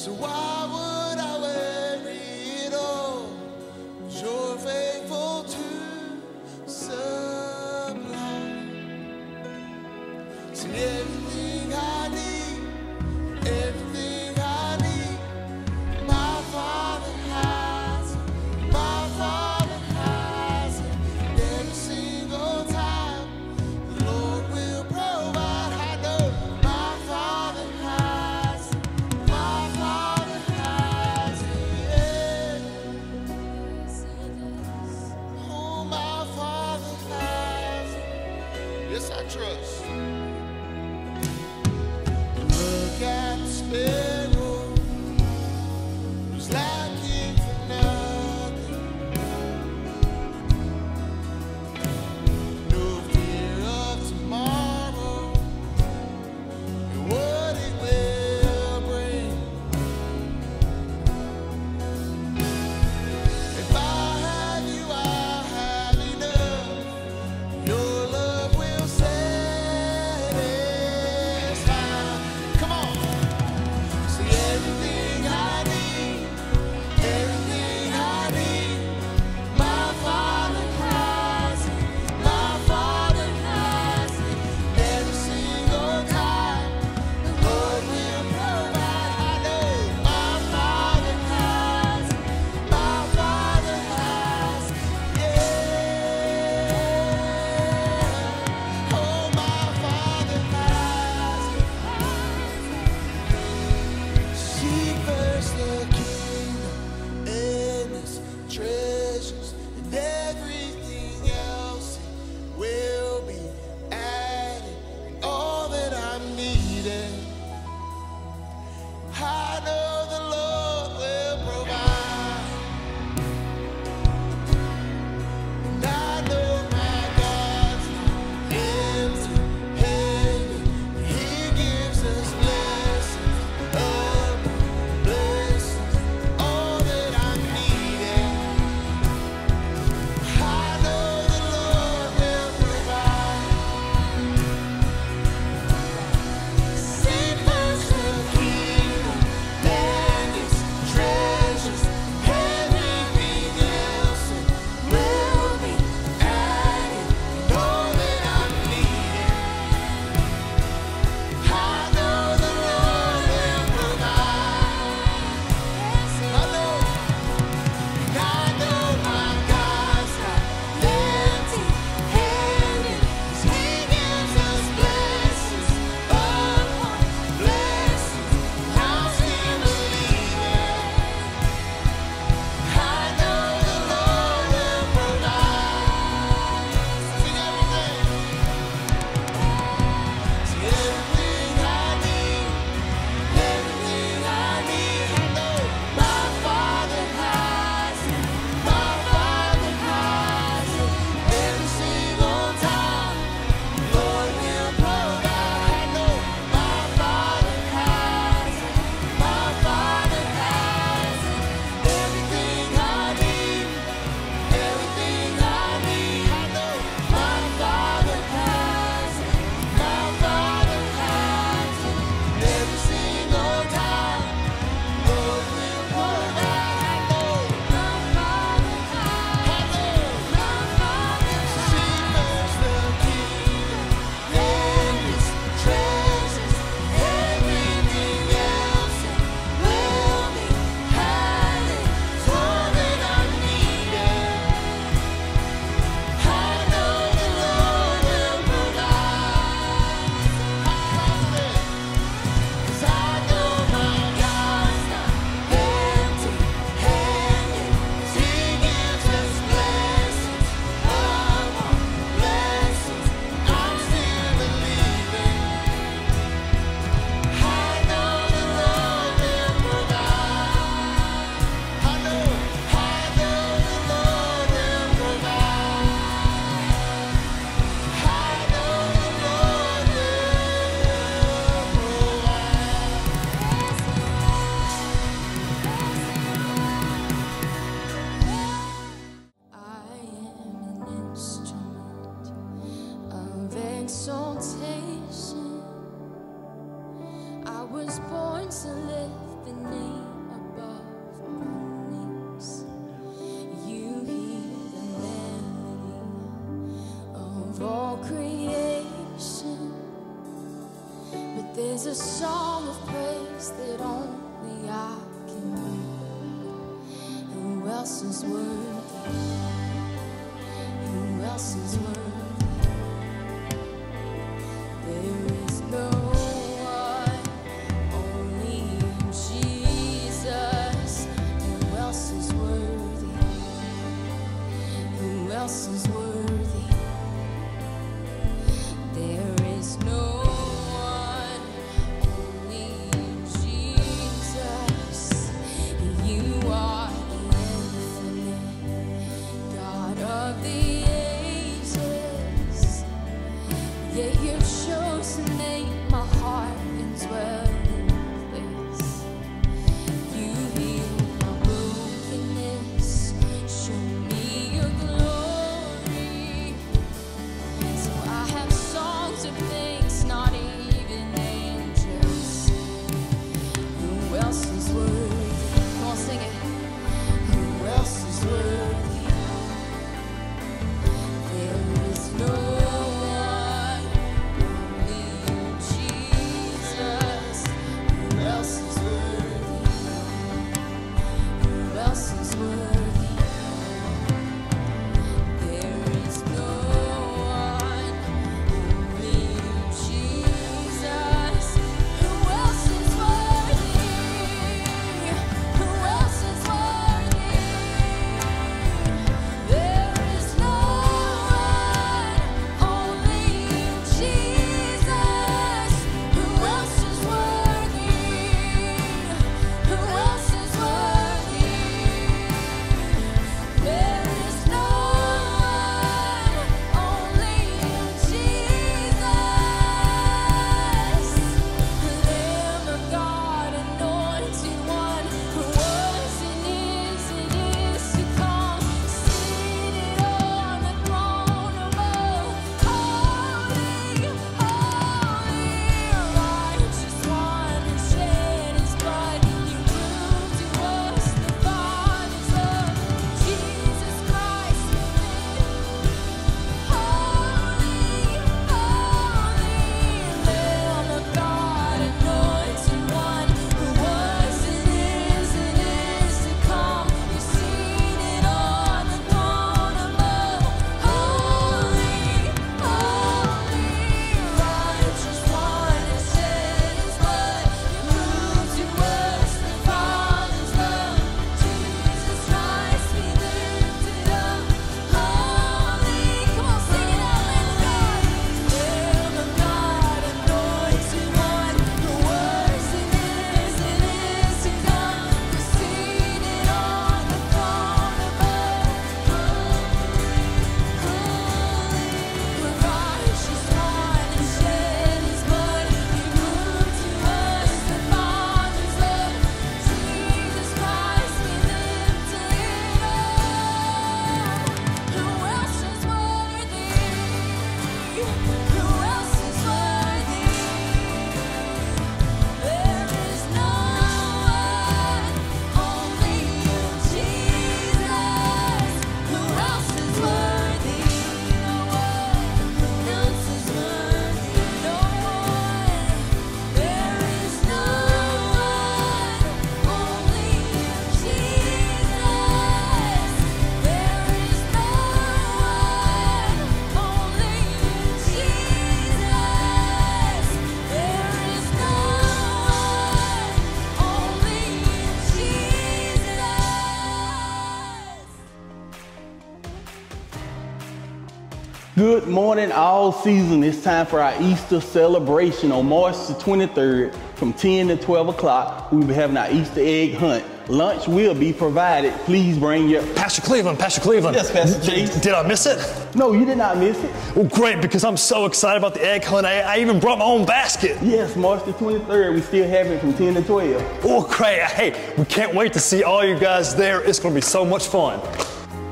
So why would I worry at all? 'Cause you're faithful to supply. See, everything I need, everything I need, my Father has it, my Father has it. Every single time the Lord will provide. I know my Father has it, my Father has it, yeah. Oh, my Father has it. Yes, I trust. Look at the sparrow, who's lacking for nothing. No fear of tomorrow and what it will bring. If I have you, I have enough. Your love will satisfy. Come on. See, everything I need, everything I need, my Father has it, my Father has it. Every single time the Lord will provide. I know my Father has it, my Father has it, yeah. Oh, my Father has it. Seek first the kingdom and its treasures, and everything else will be added. All that I'm needing, I know the Lord will provide. And I know my God's not empty-handed. He gives us blessings upon blessings. All that I'm needing, I a song of praise that only I can bring. Who else is worthy? Who else is worthy? There is no one, only you, Jesus. Who else is worthy? Who else is worthy? There is no one, only you, Jesus. You are the infinite God of the ages. Yet you chose to make my heart and dwelling place. You heal my brokenness, show me your glory. So I have songs of thanks, not even angels. Who else is worthy? Come on, sing it. Who else is worthy? There is no one, only you, Jesus. Who else is worthy? Who else is worthy? There is no one, only you, Jesus. Who else is worthy? Who else is worthy? There is no one, only you, Jesus. Who else is worthy? Who else is worthy? There is no one, only you, Jesus. The Lamb of God, anointed one, who was and is to come, seated on the throne above. Holy, holy, righteous one, who shed his blood. You proved to us the Father's love. Jesus Christ, holy, holy, Lamb of God, anointed one, who was and is to come. You're seated on the throne above. Holy, holy, righteous one, who shed his blood. You proved to us the Father's love. Jesus Christ, be lifted up. Holy, come on, sing it out, Lamb of God, anointed one, who was and is to come. You're seated on the throne above. Holy, righteous one, who shed his blood. You proved to us the Father's love. Jesus Christ, be lifted up. Who else is worthy? Who else is worthy? There is no one, only you, Jesus. Who else is worthy? No one else is worthy. No one. There is no one, only you, Jesus. There is no one, only you, Jesus. There is no one, only you, Jesus. Good morning, all season. It's time for our Easter celebration on March the 23rd from 10 to 12 o'clock. We'll be having our Easter egg hunt. Lunch will be provided. Please bring your... Pastor Cleveland. Yes, Pastor Chase. Did I miss it? No, you did not miss it. Well, great, because I'm so excited about the egg hunt. I even brought my own basket. Yes, March the 23rd. We still have it from 10 to 12. Oh, great. Hey, we can't wait to see all you guys there. It's going to be so much fun.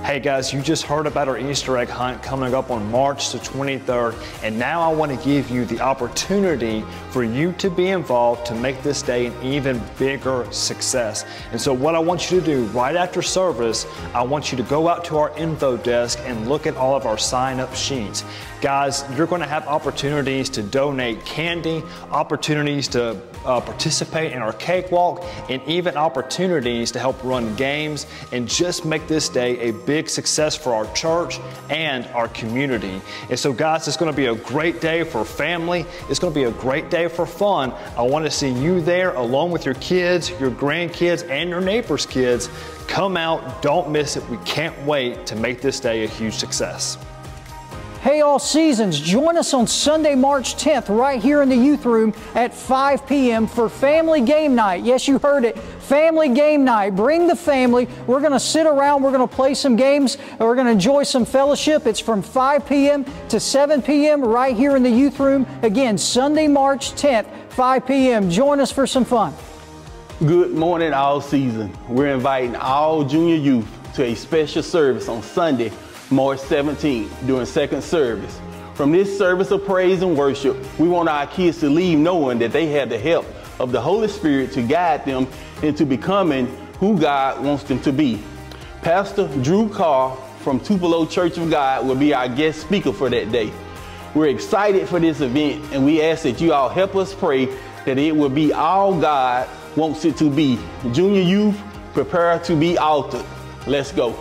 Hey guys, you just heard about our Easter egg hunt coming up on March the 23rd, and now I want to give you the opportunity for you to be involved to make this day an even bigger success. And so what I want you to do right after service, I want you to go out to our info desk and look at all of our sign-up sheets. Guys, you're going to have opportunities to donate candy, opportunities to participate in our cakewalk, and even opportunities to help run games and just make this day a big success for our church and our community. And so guys, it's going to be a great day for family. It's going to be a great day for fun. I want to see you there along with your kids, your grandkids, and your neighbors' kids. Come out, don't miss it. We can't wait to make this day a huge success. Hey, All Seasons, join us on Sunday, March 10th, right here in the youth room at 5 p.m. for family game night. Yes, you heard it. Family game night. Bring the family. We're going to sit around. We're going to play some games. And we're going to enjoy some fellowship. It's from 5 p.m. to 7 p.m. right here in the youth room. Again, Sunday, March 10th, 5 p.m. Join us for some fun. Good morning, All Season. We're inviting all junior youth to a special service on Sunday, March 17th, during second service. From this service of praise and worship, we want our kids to leave knowing that they have the help of the Holy Spirit to guide them into becoming who God wants them to be. Pastor Drew Carr from Tupelo Church of God will be our guest speaker for that day. We're excited for this event, and we ask that you all help us pray that it will be all God wants it to be. Junior youth, prepare to be altered. Let's go.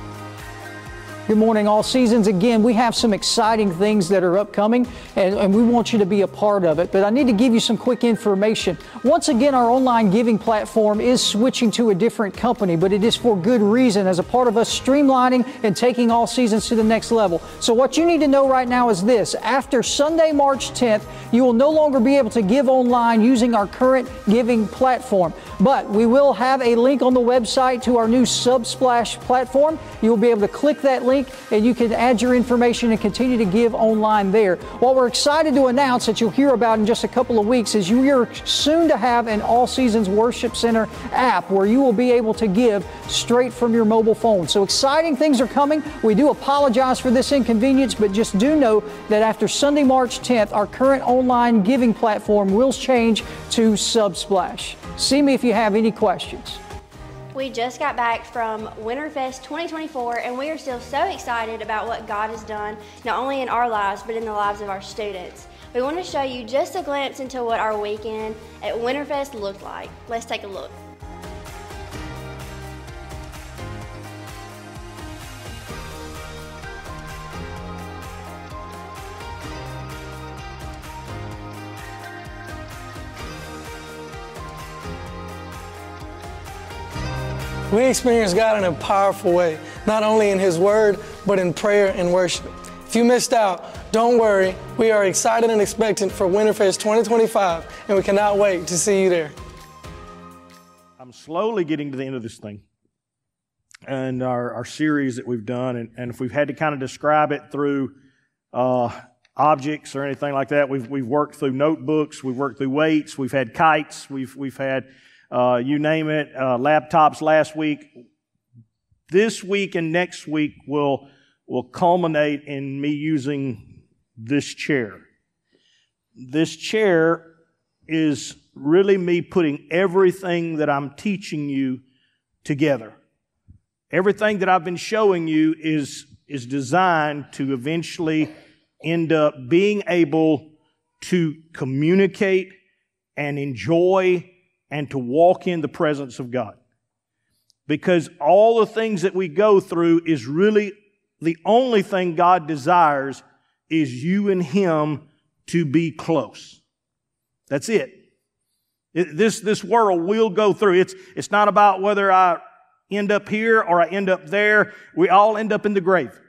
Good morning, All Seasons. Again, we have some exciting things that are upcoming, and we want you to be a part of it. But I need to give you some quick information. Once again, our online giving platform is switching to a different company, but it is for good reason, as a part of us streamlining and taking All Seasons to the next level. So what you need to know right now is this. After Sunday, March 10th, you will no longer be able to give online using our current giving platform. But we will have a link on the website to our new Subsplash platform. You will be able to click that link and you can add your information and continue to give online there. What we're excited to announce that you'll hear about in just a couple of weeks is you are soon to have an All Seasons Worship Center app where you will be able to give straight from your mobile phone. So exciting things are coming. We do apologize for this inconvenience, but just do know that after Sunday, March 10th, our current online giving platform will change to Subsplash. See me if you have any questions. We just got back from Winterfest 2024, and we are still so excited about what God has done, not only in our lives, but in the lives of our students. We want to show you just a glimpse into what our weekend at Winterfest looked like. Let's take a look. We experience God in a powerful way, not only in His Word, but in prayer and worship. If you missed out, don't worry. We are excited and expectant for Winterfest 2025, and we cannot wait to see you there. I'm slowly getting to the end of this thing and our series that we've done, and if we've had to kind of describe it through objects or anything like that, we've worked through notebooks, we've worked through weights, we've had kites, we've had you name it, laptops last week. This week and next week will culminate in me using this chair. This chair is really me putting everything that I'm teaching you together. Everything that I've been showing you is designed to eventually end up being able to communicate and enjoy and to walk in the presence of God. Because all the things that we go through is really the only thing God desires is you and Him to be close. That's it. This world will go through. It's not about whether I end up here or I end up there. We all end up in the grave.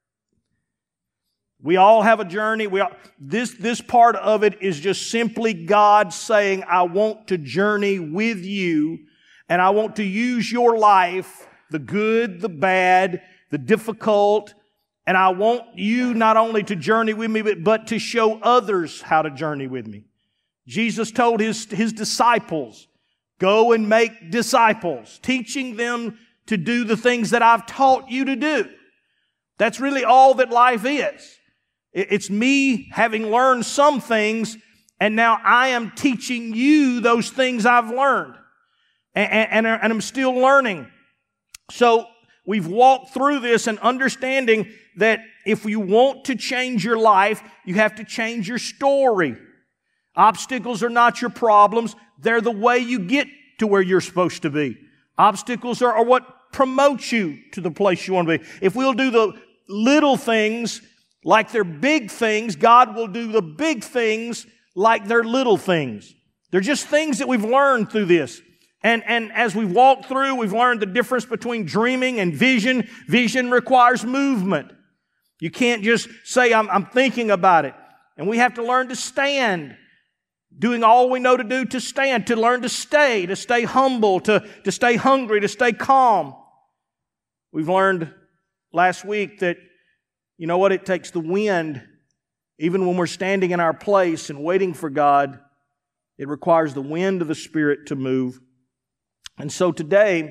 We all have a journey. This part of it is just simply God saying, I want to journey with you, and I want to use your life, the good, the bad, the difficult, and I want you not only to journey with me, but to show others how to journey with me. Jesus told His disciples, go and make disciples, teaching them to do the things that I've taught you to do. That's really all that life is. It's me having learned some things, and now I am teaching you those things I've learned. And I'm still learning. So we've walked through this and understanding that if you want to change your life, you have to change your story. Obstacles are not your problems. They're the way you get to where you're supposed to be. Obstacles are what promote you to the place you want to be. If we'll do the little things like they're big things, God will do the big things like they're little things. They're just things that we've learned through this. And as we've walked through, we've learned the difference between dreaming and vision. Vision requires movement. You can't just say, I'm thinking about it. And we have to learn to stand, doing all we know to do to stand, to learn to stay humble, to stay hungry, to stay calm. We've learned last week that, you know what, it takes the wind, even when we're standing in our place and waiting for God, it requires the wind of the Spirit to move. And so today,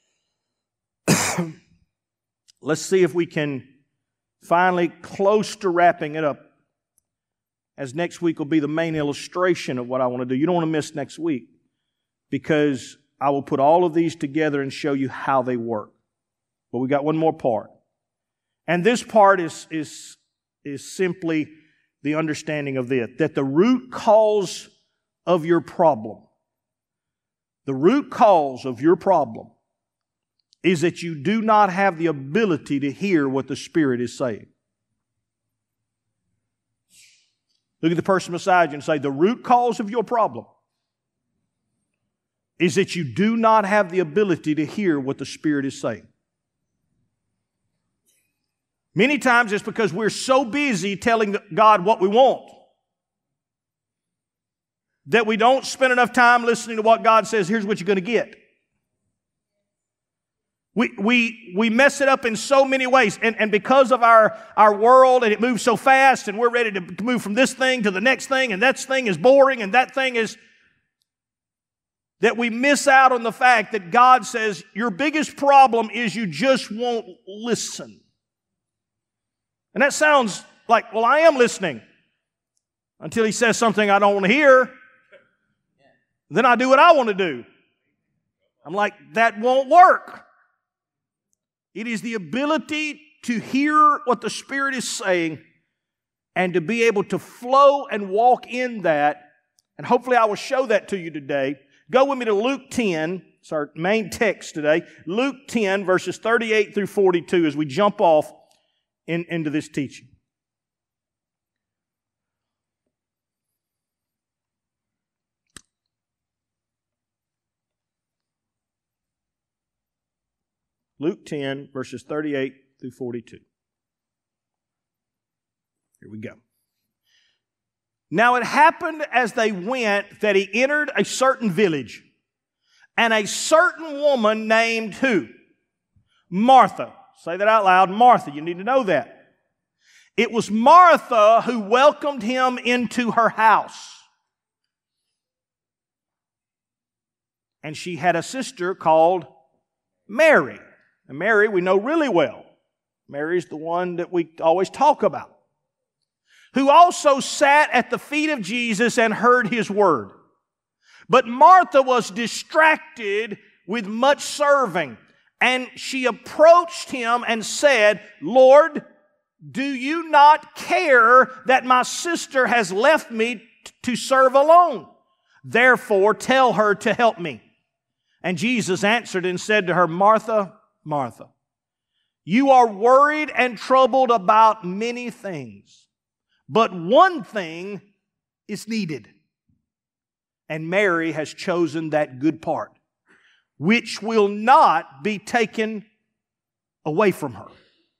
let's see if we can finally, close to wrapping it up, as next week will be the main illustration of what I want to do. You don't want to miss next week, because I will put all of these together and show you how they work. But we got one more part. And this part is simply the understanding of this, that the root cause of your problem, the root cause of your problem is that you do not have the ability to hear what the Spirit is saying. Look at the person beside you and say, the root cause of your problem is that you do not have the ability to hear what the Spirit is saying. Many times it's because we're so busy telling God what we want that we don't spend enough time listening to what God says, here's what you're going to get. We mess it up in so many ways. And because of our world, and it moves so fast, and we're ready to move from this thing to the next thing, and that thing is boring, and that thing is, that we miss out on the fact that God says, your biggest problem is you just won't listen. And that sounds like, well, I am listening until He says something I don't want to hear. Then I do what I want to do. I'm like, that won't work. It is the ability to hear what the Spirit is saying and to be able to flow and walk in that. And hopefully I will show that to you today. Go with me to Luke 10. It's our main text today. Luke 10, verses 38 through 42 as we jump off into this teaching. Luke 10, verses 38 through 42. Here we go. Now it happened as they went that He entered a certain village, and a certain woman named who? Martha. Say that out loud. Martha. You need to know that. It was Martha who welcomed Him into her house. And she had a sister called Mary. And Mary we know really well. Mary's the one that we always talk about. Who also sat at the feet of Jesus and heard His word. But Martha was distracted with much serving. And she approached Him and said, Lord, do you not care that my sister has left me to serve alone? Therefore, tell her to help me. And Jesus answered and said to her, Martha, Martha, you are worried and troubled about many things, but one thing is needed. And Mary has chosen that good part, which will not be taken away from her.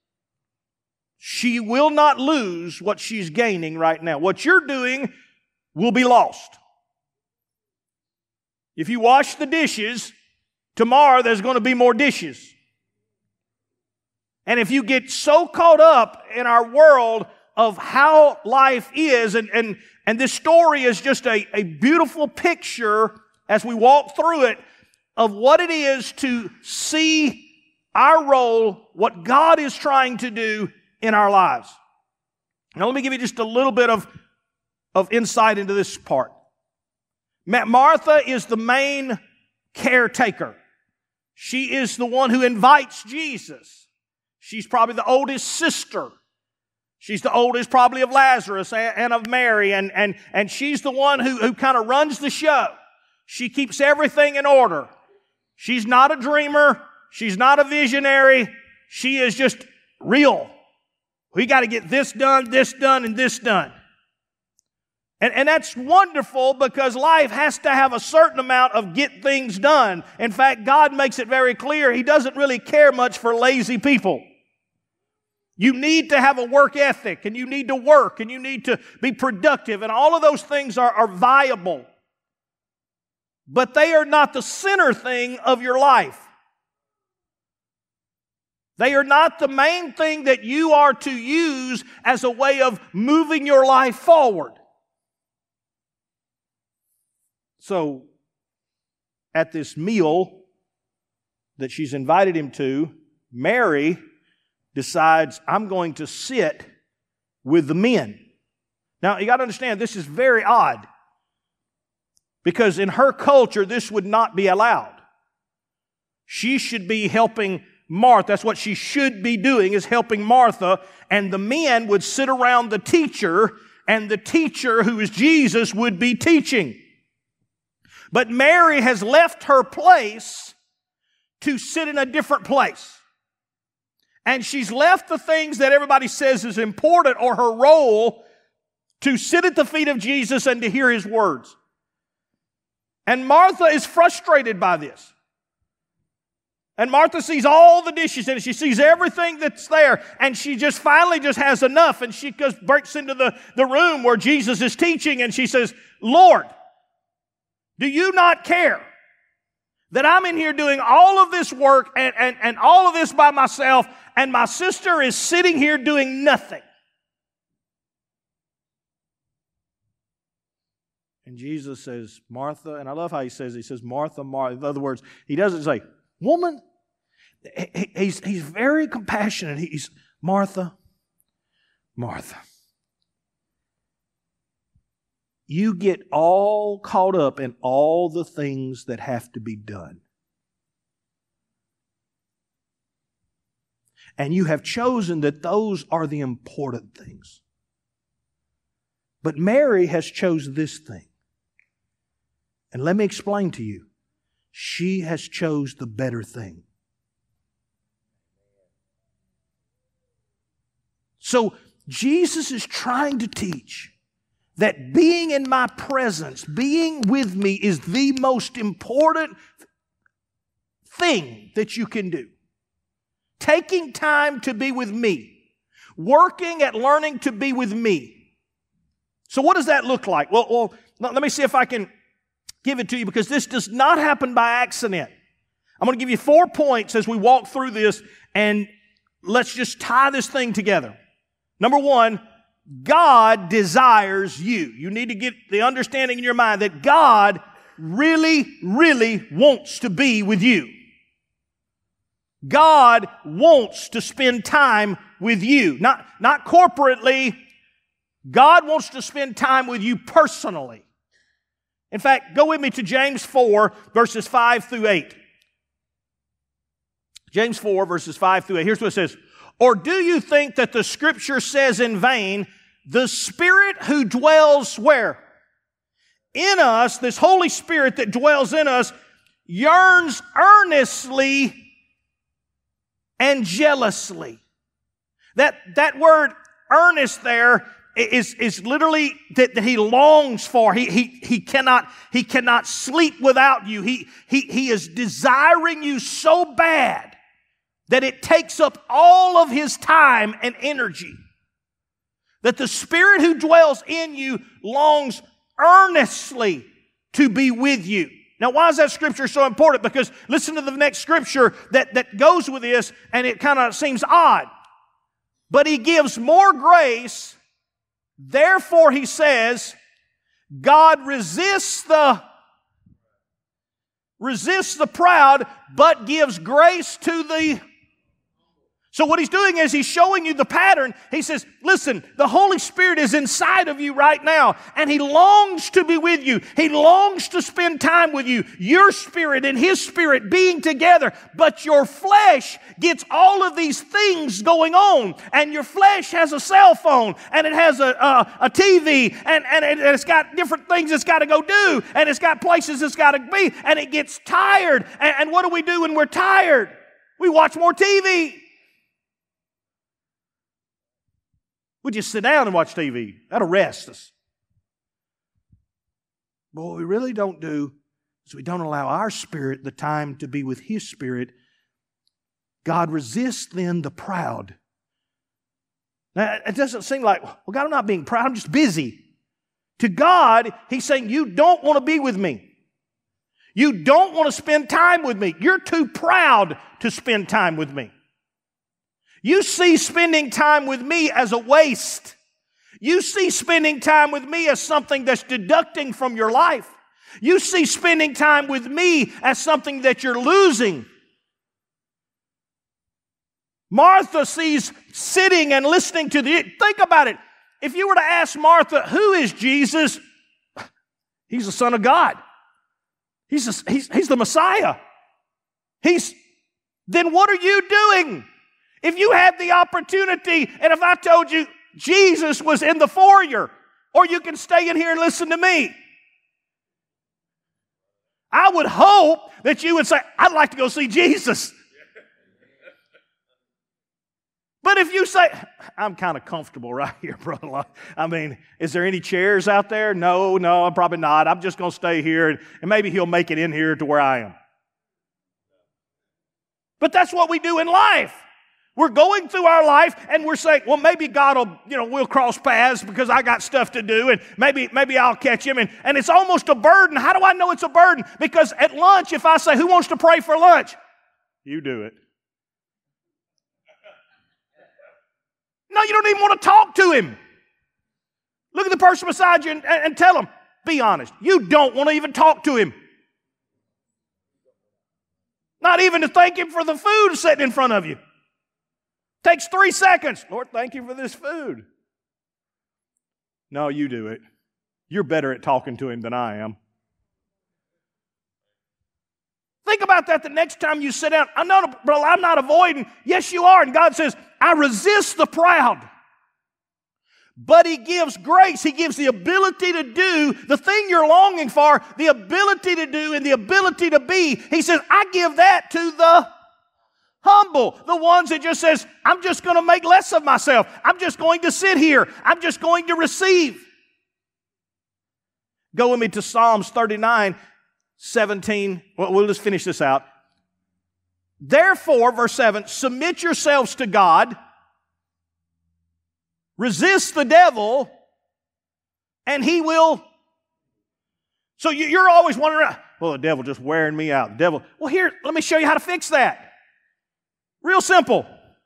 She will not lose what she's gaining right now. What you're doing will be lost. If you wash the dishes, tomorrow there's going to be more dishes. And if you get so caught up in our world of how life is, and this story is just a beautiful picture as we walk through it of what it is to see our role, what God is trying to do in our lives. Now let me give you just a little bit of insight into this part. Martha is the main caretaker. She is the one who invites Jesus. She's probably the oldest sister. She's the oldest probably of Lazarus and of Mary, and she's the one who kind of runs the show. She keeps everything in order. She's not a dreamer. She's not a visionary. She is just real. We got to get this done, and this done. And that's wonderful because life has to have a certain amount of get things done. In fact, God makes it very clear He doesn't really care much for lazy people. You need to have a work ethic, and you need to work, and you need to be productive, and all of those things are viable. But they are not the center thing of your life. They are not the main thing that you are to use as a way of moving your life forward. So, at this meal that she's invited him to, Mary decides, I'm going to sit with the men. Now, you got to understand, this is very odd. Because in her culture, this would not be allowed. She should be helping Martha. That's what she should be doing, is helping Martha. And the men would sit around the teacher, and the teacher, who is Jesus, would be teaching. But Mary has left her place to sit in a different place. And she's left the things that everybody says is important, or her role, to sit at the feet of Jesus and to hear His words. And Martha is frustrated by this. And Martha sees all the dishes and she sees everything that's there, and she just finally just has enough, and she just breaks into the room where Jesus is teaching, and she says, Lord, do you not care that I'm in here doing all of this work and all of this by myself, and my sister is sitting here doing nothing? And Jesus says, Martha, and I love how He says, Martha, Martha. In other words, He doesn't say, woman. He's very compassionate. He's, Martha, Martha. You get all caught up in all the things that have to be done. And you have chosen that those are the important things. But Mary has chosen this thing. And let me explain to you. She has chose the better thing. So Jesus is trying to teach that being in my presence, being with me, is the most important thing that you can do. Taking time to be with me. Working at learning to be with me. So what does that look like? Well, let me see if I can give it to you, because this does not happen by accident. I'm going to give you 4 points as we walk through this, and let's just tie this thing together. Number 1, God desires you. You need to get the understanding in your mind that God really, really wants to be with you. God wants to spend time with you. Not corporately. God wants to spend time with you personally. In fact, go with me to James 4, verses 5 through 8. James 4, verses 5 through 8. Here's what it says. Or do you think that the Scripture says in vain, the Spirit who dwells where? In us, this Holy Spirit that dwells in us, yearns earnestly and jealously. That word earnest there is literally that He longs for. He cannot sleep without you. He is desiring you so bad that it takes up all of His time and energy. That the Spirit who dwells in you longs earnestly to be with you. Now, why is that scripture so important? Because listen to the next scripture that goes with this, and it kind of seems odd. But He gives more grace. Therefore, He says, God resists the proud, but gives grace to the So what he's doing is he's showing you the pattern. He says, listen, the Holy Spirit is inside of you right now, and He longs to be with you. He longs to spend time with you, your spirit and His spirit being together. But your flesh gets all of these things going on, and your flesh has a cell phone, and it has a TV, and it's got different things it's got to go do, and it's got places it's got to be, and it gets tired. And what do we do when we're tired? We watch more TV. We just sit down and watch TV. That'll rest us. But what we really don't do is we don't allow our spirit the time to be with His Spirit. God resists then the proud. Now, it doesn't seem like, well, God, I'm not being proud. I'm just busy. To God, He's saying, you don't want to be with me. You don't want to spend time with me. You're too proud to spend time with me. You see spending time with me as a waste. You see spending time with me as something that's deducting from your life. You see spending time with me as something that you're losing. Martha sees sitting and listening to think about it. If you were to ask Martha, who is Jesus? He's the Son of God. He's the Messiah. Then what are you doing? If you had the opportunity, and if I told you Jesus was in the foyer, or you can stay in here and listen to me, I would hope that you would say, I'd like to go see Jesus. But if you say, I'm kind of comfortable right here, brother. I mean, is there any chairs out there? No, I'm probably not. I'm just going to stay here, and maybe He'll make it in here to where I am. But that's what we do in life. We're going through our life and we're saying, well, maybe God will, we'll cross paths because I got stuff to do, and maybe I'll catch Him. And it's almost a burden. How do I know it's a burden? Because at lunch, if I say, who wants to pray for lunch? You do it. No, you don't even want to talk to Him. Look at the person beside you and tell them, be honest, you don't want to even talk to Him. Not even to thank Him for the food sitting in front of you. Takes 3 seconds. Lord, thank You for this food. No, you do it. You're better at talking to Him than I am. Think about that the next time you sit down. I'm not avoiding. Yes, you are. And God says, I resist the proud. But He gives grace. He gives the ability to do the thing you're longing for, the ability to do and the ability to be. He says, I give that to the humble, the ones that just says, I'm just going to make less of myself. I'm just going to sit here. I'm just going to receive. Go with me to Psalms 39, 17. Well, we'll just finish this out. Therefore, verse 7, submit yourselves to God, resist the devil, and he will. So you're always wondering, well, the devil's just wearing me out. The devil. Well, here, let me show you how to fix that. Real simple.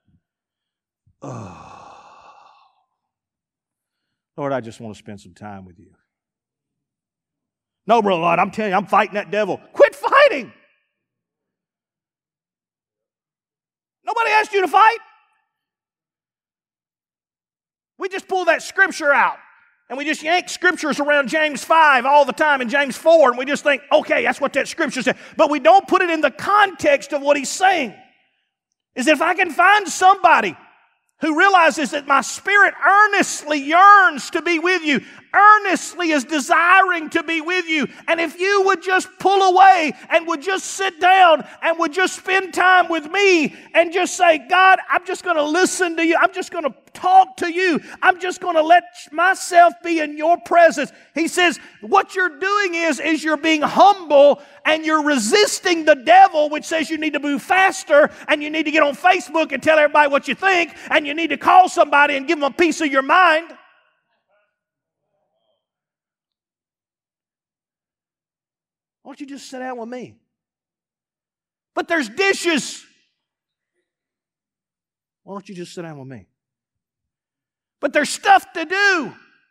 Oh, Lord, I just want to spend some time with You. No, brother, Lord, I'm telling you, I'm fighting that devil. Quit fighting. Nobody asked you to fight. We just pull that scripture out, and we just yank scriptures around James 5 all the time and James 4, and we just think, okay, that's what that scripture said. But we don't put it in the context of what he's saying. Is if I can find somebody who realizes that my spirit earnestly yearns to be with You, earnestly is desiring to be with You, and if you would just pull away and would just sit down and would just spend time with me and just say, God, I'm just going to listen to You. I'm just going to talk to You. I'm just going to let myself be in Your presence. He says, what you're doing is you're being humble and you're resisting the devil, which says you need to move faster and you need to get on Facebook and tell everybody what you think, and you need to call somebody and give them a piece of your mind. Why don't you just sit down with me? But there's dishes. Why don't you just sit down with me? But there's stuff to do.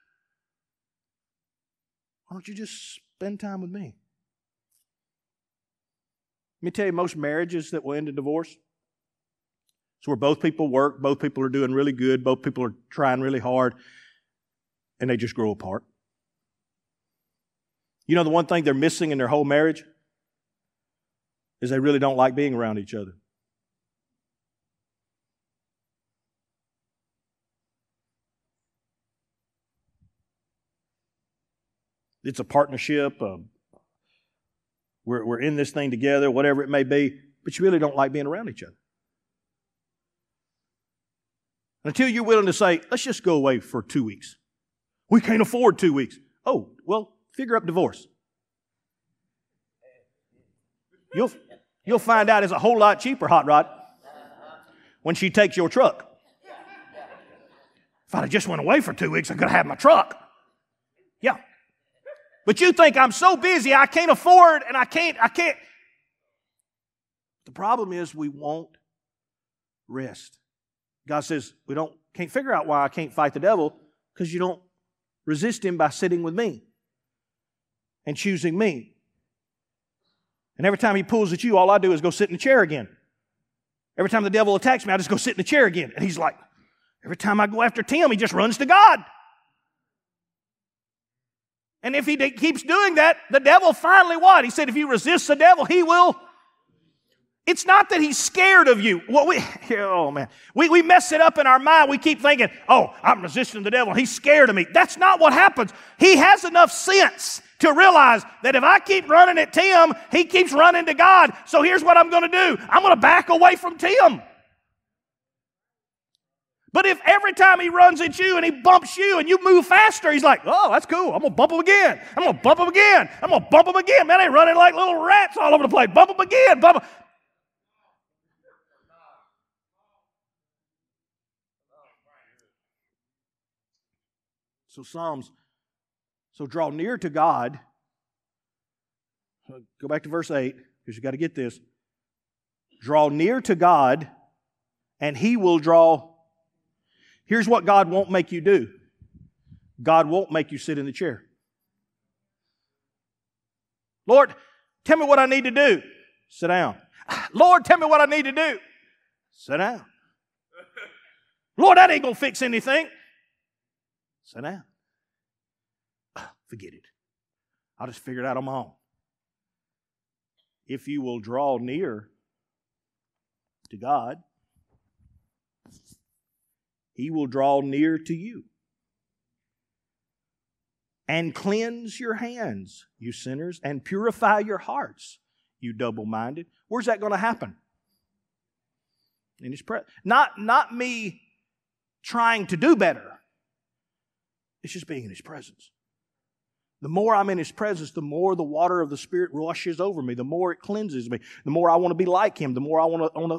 Why don't you just spend time with me? Let me tell you, most marriages that will end in divorce, It's where both people work, both people are doing really good, both people are trying really hard, and they just grow apart. You know the one thing they're missing in their whole marriage is they really don't like being around each other. It's a partnership. We're in this thing together, whatever it may be, but you really don't like being around each other. Until you're willing to say, let's just go away for 2 weeks. We can't afford 2 weeks. Oh, well, figure up divorce. You'll find out it's a whole lot cheaper, Hot Rod, when she takes your truck. If I'd have just went away for 2 weeks, I could have had my truck. Yeah. But you think I'm so busy, I can't afford, and I can't. The problem is we won't rest. God says can't figure out why I can't fight the devil, because you don't resist him by sitting with me and choosing me. And every time he pulls at you, all I do is go sit in the chair again. Every time the devil attacks me, I just go sit in the chair again. And he's like, every time I go after Tim, he just runs to God. And if he keeps doing that, the devil finally what? He said, if you resist the devil, he will. It's not that he's scared of you. We mess it up in our mind. We keep thinking, oh, I'm resisting the devil. He's scared of me. That's not what happens. He has enough sense to realize that if I keep running at Tim, he keeps running to God. So here's what I'm going to do. I'm going to back away from Tim. But if every time he runs at you and he bumps you and you move faster, he's like, oh, that's cool. I'm going to bump him again. I'm going to bump him again. I'm going to bump him again. Man, they're running like little rats all over the place. Bump him again. Bump him. So draw near to God. Go back to verse 8, because you got to get this. Draw near to God, and He will draw. Here's what God won't make you do. God won't make you sit in the chair. Lord, tell me what I need to do. Sit down. Lord, tell me what I need to do. Sit down. Lord, that ain't going to fix anything. Sit down. Forget it. I'll just figure it out on my own. If you will draw near to God, He will draw near to you. And cleanse your hands, you sinners, and purify your hearts, you double-minded. Where's that going to happen? In His presence. Not me trying to do better. It's just being in His presence. The more I'm in His presence, the more the water of the Spirit rushes over me, the more it cleanses me, the more I want to be like Him, the more I want to...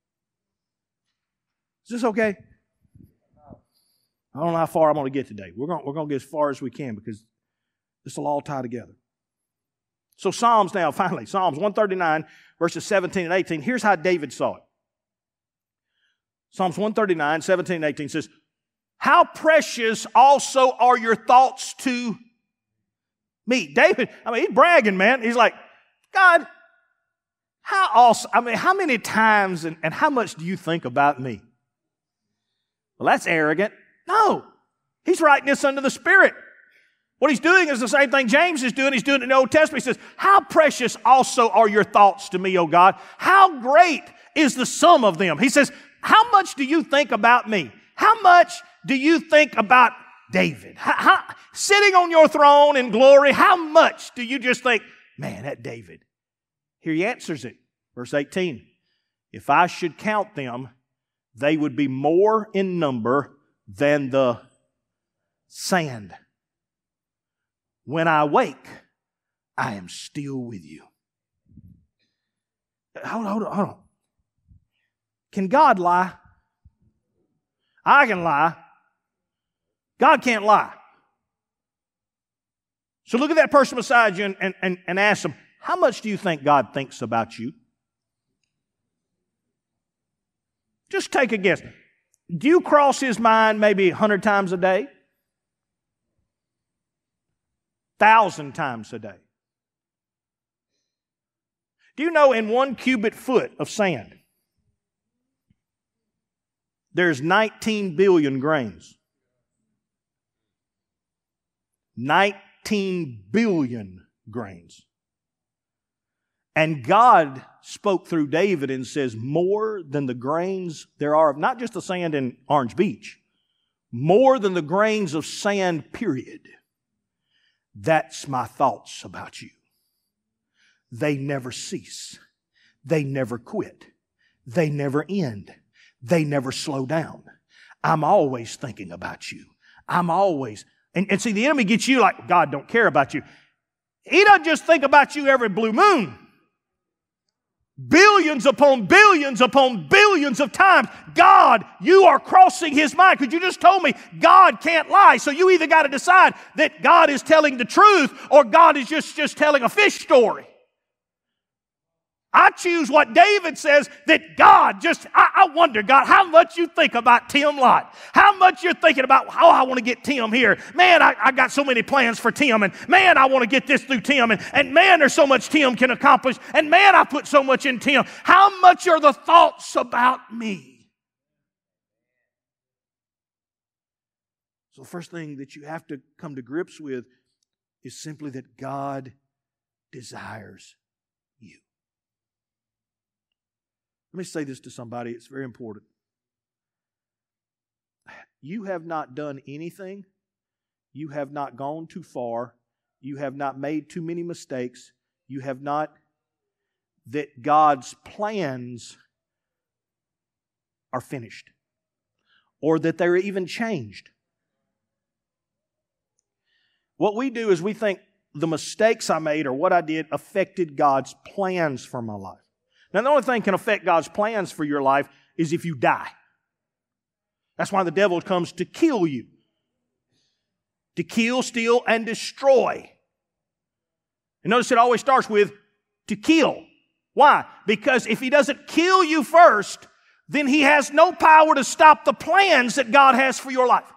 Is this okay? I don't know how far I'm going to get today. We're going to get as far as we can because this will all tie together. So Psalms now, finally, Psalms 139, verses 17 and 18. Here's how David saw it. Psalms 139, 17 and 18 says, how precious also are your thoughts to me. David, he's bragging, man. He's like, God, how awesome, how many times and how much do you think about me? Well, that's arrogant. No. He's writing this under the Spirit. What he's doing is the same thing James is doing. He's doing it in the Old Testament. He says, how precious also are your thoughts to me, O God. How great is the sum of them. He says, how much do you think about me? How much do you think about David? Sitting on your throne in glory, how much do you just think, man, that David? Here he answers it. Verse 18. If I should count them, they would be more in number than the sand. When I wake, I am still with you. Hold on. Can God lie? I can lie. God can't lie. So look at that person beside you and ask them, how much do you think God thinks about you? Just take a guess. Do you cross His mind maybe 100 times a day? 1,000 times a day? Do you know in 1 cubic foot of sand, there's 19 billion grains. 19 billion grains. And God spoke through David and says, more than the grains there are of not just the sand in Orange Beach, more than the grains of sand, period. That's my thoughts about you. They never cease. They never quit. They never end. They never slow down. I'm always thinking about you. I'm always... And see, the enemy gets you like, God don't care about you. He doesn't just think about you every blue moon. Billions upon billions upon billions of times, God, you are crossing His mind. Because you just told me God can't lie. So you either got to decide that God is telling the truth or God is just telling a fish story. I choose what David says, that God I wonder, God, how much you think about Tim Lott. How much you're thinking about, oh, I want to get Tim here. Man, I got so many plans for Tim. And man, I want to get this through Tim. And man, there's so much Tim can accomplish. And man, I put so much in Tim. How much are the thoughts about me? So the first thing that you have to come to grips with is simply that God desires you. Let me say this to somebody. It's very important. You have not done anything. You have not gone too far. You have not made too many mistakes. You have not, that God's plans are finished or that they're even changed. What we do is we think the mistakes I made or what I did affected God's plans for my life. Now, the only thing can affect God's plans for your life is if you die. That's why the devil comes to kill you. To kill, steal, and destroy. And notice it always starts with to kill. Why? Because if he doesn't kill you first, then he has no power to stop the plans that God has for your life.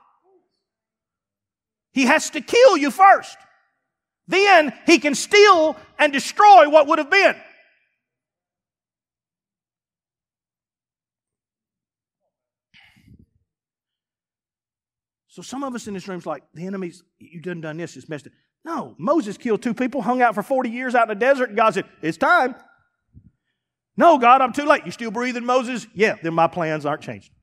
He has to kill you first. Then he can steal and destroy what would have been. So some of us in this room is like, the enemy's, you done this, it's messed up. No, Moses killed 2 people, hung out for 40 years out in the desert, and God said, it's time. No, God, I'm too late. You still breathing, Moses? Yeah, then my plans aren't changed.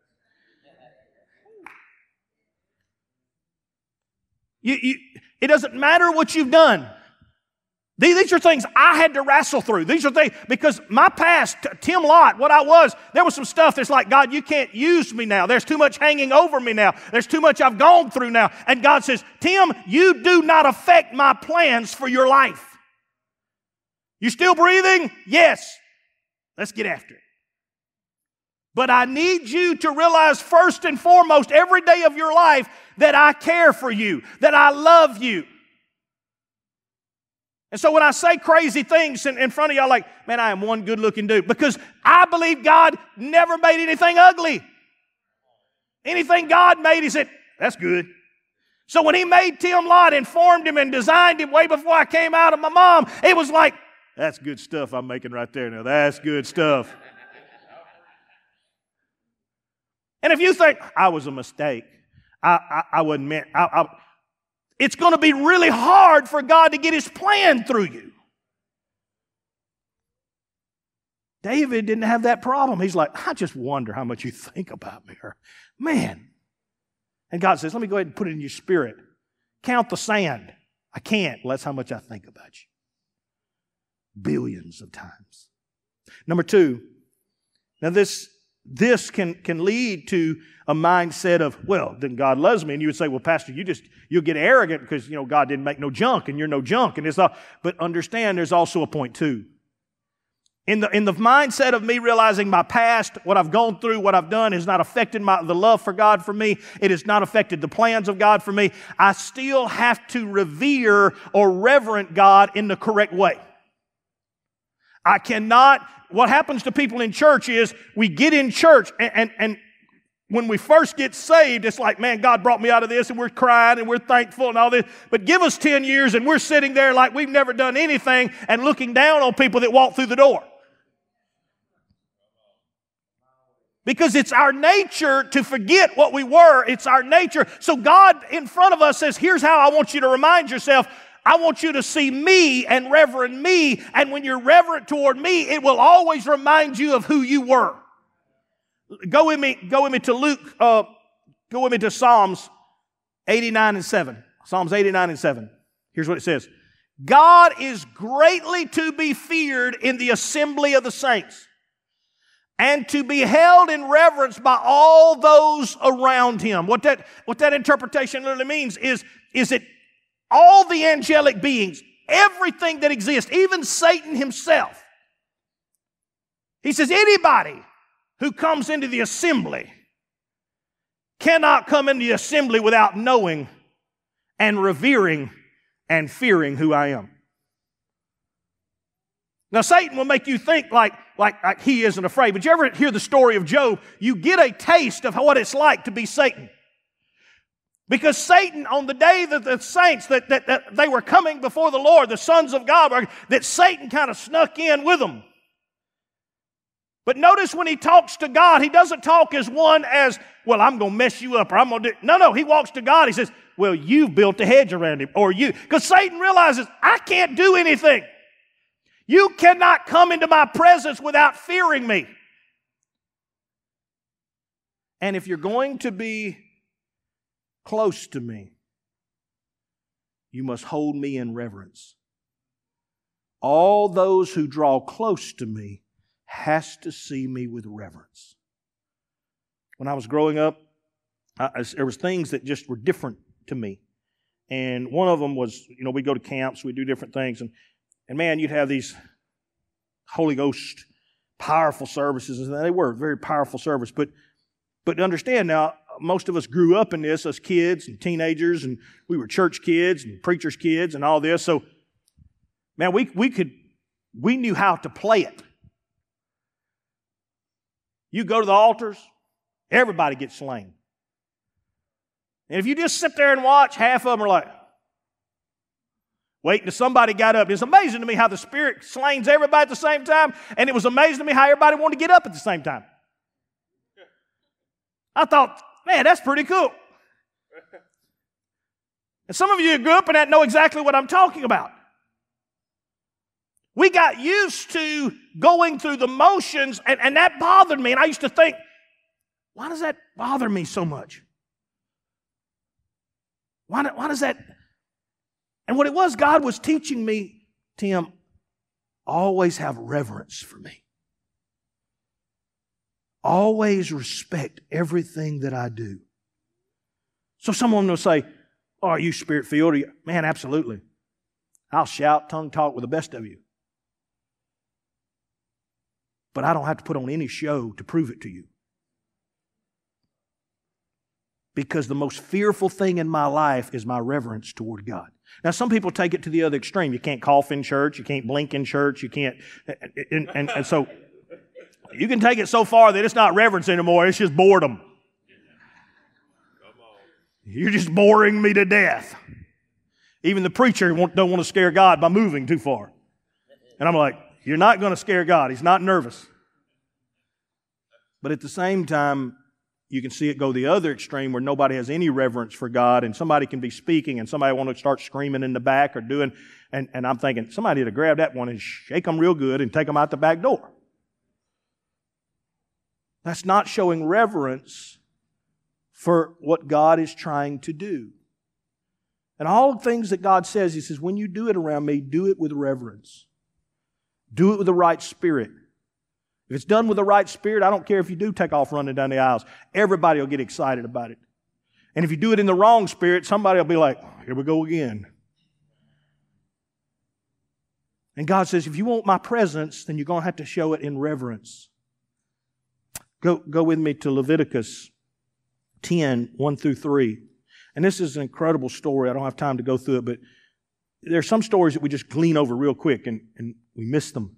It doesn't matter what you've done. These are things I had to wrestle through. These are things, because my past, Tim Lott, what I was, there was some stuff that's like, God, you can't use me now. There's too much hanging over me now. There's too much I've gone through now. And God says, Tim, you do not affect my plans for your life. You still breathing? Yes. Let's get after it. But I need you to realize first and foremost, every day of your life, that I care for you, that I love you. And so when I say crazy things in front of y'all, like, man, I am one good-looking dude. Because I believe God never made anything ugly. Anything God made, He said, that's good. So when He made Tim Lott and formed him and designed him way before I came out of my mom, it was like, that's good stuff I'm making right there now. That's good stuff. And if you think, I was a mistake, I wasn't meant, it's going to be really hard for God to get His plan through you. David didn't have that problem. He's like, I just wonder how much you think about me. Man. And God says, let me go ahead and put it in your spirit. Count the sand. I can't. Well, that's how much I think about you. Billions of times. Number 2, now this can lead to a mindset of, well, then God loves me. And you would say, well, Pastor, you'll get arrogant because, God didn't make no junk and you're no junk. And it's all, but understand there's also a point 2. In the mindset of me realizing my past, what I've gone through, what I've done has not affected the love for God for me. It has not affected the plans of God for me. I still have to revere or reverent God in the correct way. I cannot. What happens to people in church is we get in church and when we first get saved, it's like, man, God brought me out of this and we're crying and we're thankful and all this. But give us 10 years and we're sitting there like we've never done anything and looking down on people that walk through the door. Because it's our nature to forget what we were. It's our nature. So God in front of us says, here's how I want you to remind yourself. I want you to see me and reverend me. And when you're reverent toward me, it will always remind you of who you were. Go with me to Luke, go with me to Psalms 89 and 7. Psalms 89 and 7. Here's what it says. God is greatly to be feared in the assembly of the saints, and to be held in reverence by all those around him. What that interpretation literally means is that all the angelic beings, everything that exists, even Satan himself. He says anybody who comes into the assembly cannot come into the assembly without knowing and revering and fearing who I am. Now, Satan will make you think like he isn't afraid. But you ever hear the story of Job, you get a taste of what it's like to be Satan. Because Satan, on the day that the saints, that they were coming before the Lord, the sons of God, that Satan kind of snuck in with them. But notice when he talks to God, he doesn't talk as one as, well, I'm going to mess you up, or I'm going to do... No, he walks to God. He says, well, you've built a hedge around him, or you... Because Satan realizes, I can't do anything. You cannot come into my presence without fearing me. And if you're going to be close to me, you must hold me in reverence. All those who draw close to me has to see me with reverence. When I was growing up, there was things that just were different to me. And one of them was, we go to camps, we do different things, and man, you'd have these Holy Ghost powerful services, and they were very powerful service. But understand now, most of us grew up in this as kids and teenagers, and we were church kids and preachers' kids and all this. So, man, we knew how to play it. You go to the altars, everybody gets slain. And if you just sit there and watch, half of them are like, waiting till somebody got up. It's amazing to me how the Spirit slains everybody at the same time, and it was amazing to me how everybody wanted to get up at the same time. I thought, man, that's pretty cool. And some of you who grew up in that know exactly what I'm talking about. We got used to going through the motions, and that bothered me. And I used to think, why does that bother me so much? Why does that... And what it was, God was teaching me, Tim, always have reverence for me. Always respect everything that I do. So someone will say, oh, are you Spirit-filled? Man, absolutely. I'll shout, tongue talk with the best of you. But I don't have to put on any show to prove it to you. Because the most fearful thing in my life is my reverence toward God. Now, some people take it to the other extreme. You can't cough in church. You can't blink in church. You can't... And so you can take it so far that it's not reverence anymore. It's just boredom. You're just boring me to death. Even the preacher don't want to scare God by moving too far. And I'm like, you're not going to scare God. He's not nervous. But at the same time, you can see it go the other extreme where nobody has any reverence for God, and somebody can be speaking and somebody want to start screaming in the back or doing, and I'm thinking, somebody need to grab that one and shake them real good and take them out the back door. That's not showing reverence for what God is trying to do. And all the things that God says, He says, when you do it around me, do it with reverence. Do it with the right spirit. If it's done with the right spirit, I don't care if you do take off running down the aisles. Everybody will get excited about it. And if you do it in the wrong spirit, somebody will be like, here we go again. And God says, if you want my presence, then you're going to have to show it in reverence. Go with me to Leviticus 10, 1 through 3. And this is an incredible story. I don't have time to go through it, but there are some stories that we just glean over real quick and we miss them.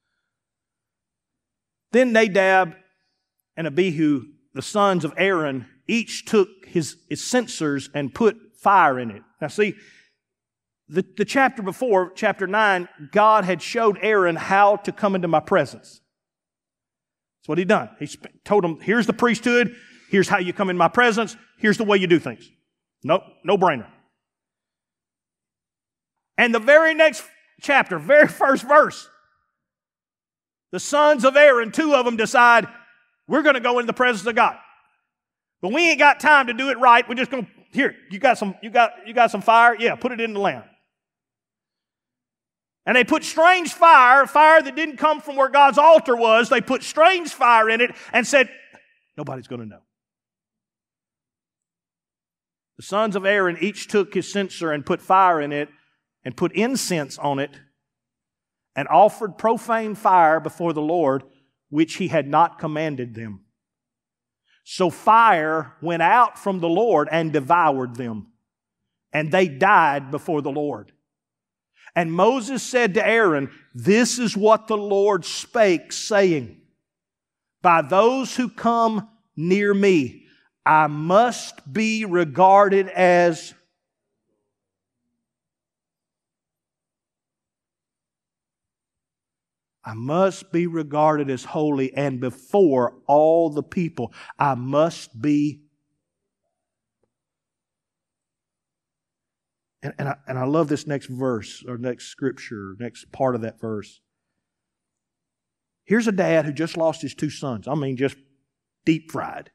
Then Nadab and Abihu, the sons of Aaron, each took his censers and put fire in it. Now see, the chapter before, chapter 9, God had showed Aaron how to come into my presence. That's what He'd done. He told them, here's the priesthood. Here's how you come in my presence. Here's the way you do things. No brainer. And the very next chapter, very first verse, the sons of Aaron, 2 of them decide, we're going to go into the presence of God. But we ain't got time to do it right. We're just going to, here, you got some fire? Yeah, put it in the lamp. And they put strange fire that didn't come from where God's altar was. They put strange fire in it and said, nobody's going to know. The sons of Aaron each took his censer and put fire in it and put incense on it and offered profane fire before the Lord, which He had not commanded them. So fire went out from the Lord and devoured them, and they died before the Lord. And Moses said to Aaron, this is what the Lord spake, saying, by those who come near me, I must be regarded as holy, and before all the people, I must be. And I love this next verse, or next scripture, next part of that verse. Here's a dad who just lost his 2 sons. I mean, just deep fried.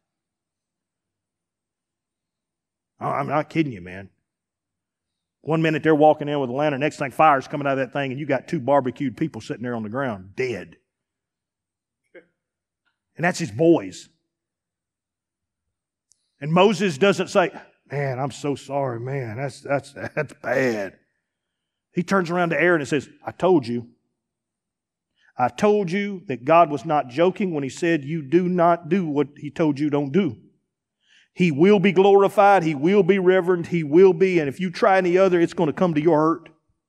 I'm not kidding you, man. One minute they're walking in with a lantern, next thing fire's coming out of that thing, and you got 2 barbecued people sitting there on the ground, dead. And that's his boys. And Moses doesn't say, man, I'm so sorry, man. That's bad. He turns around to Aaron and says, I told you that God was not joking when He said you do not do what He told you don't do. He will be glorified. He will be reverenced. He will be. And if you try any other, it's going to come to your hurt.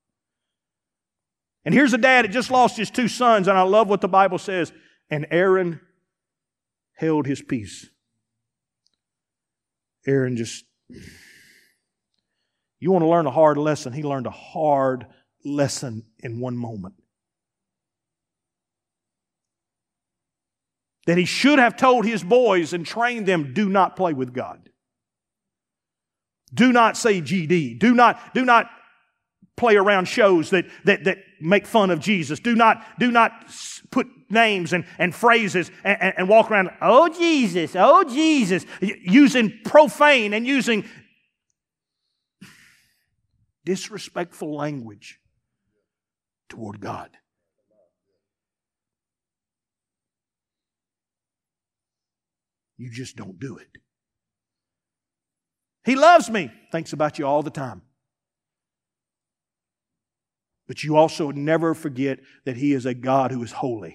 And here's a dad that just lost his 2 sons. And I love what the Bible says. And Aaron held his peace. Aaron just... You want to learn a hard lesson? He learned a hard lesson in one moment. That he should have told his boys and trained them, do not play with God. Do not say GD. Do not play around shows that make fun of Jesus. Do not put names and phrases and walk around, oh Jesus, using profane and using disrespectful language toward God. You just don't do it. He loves me, thinks about you all the time. But you also never forget that He is a God who is holy.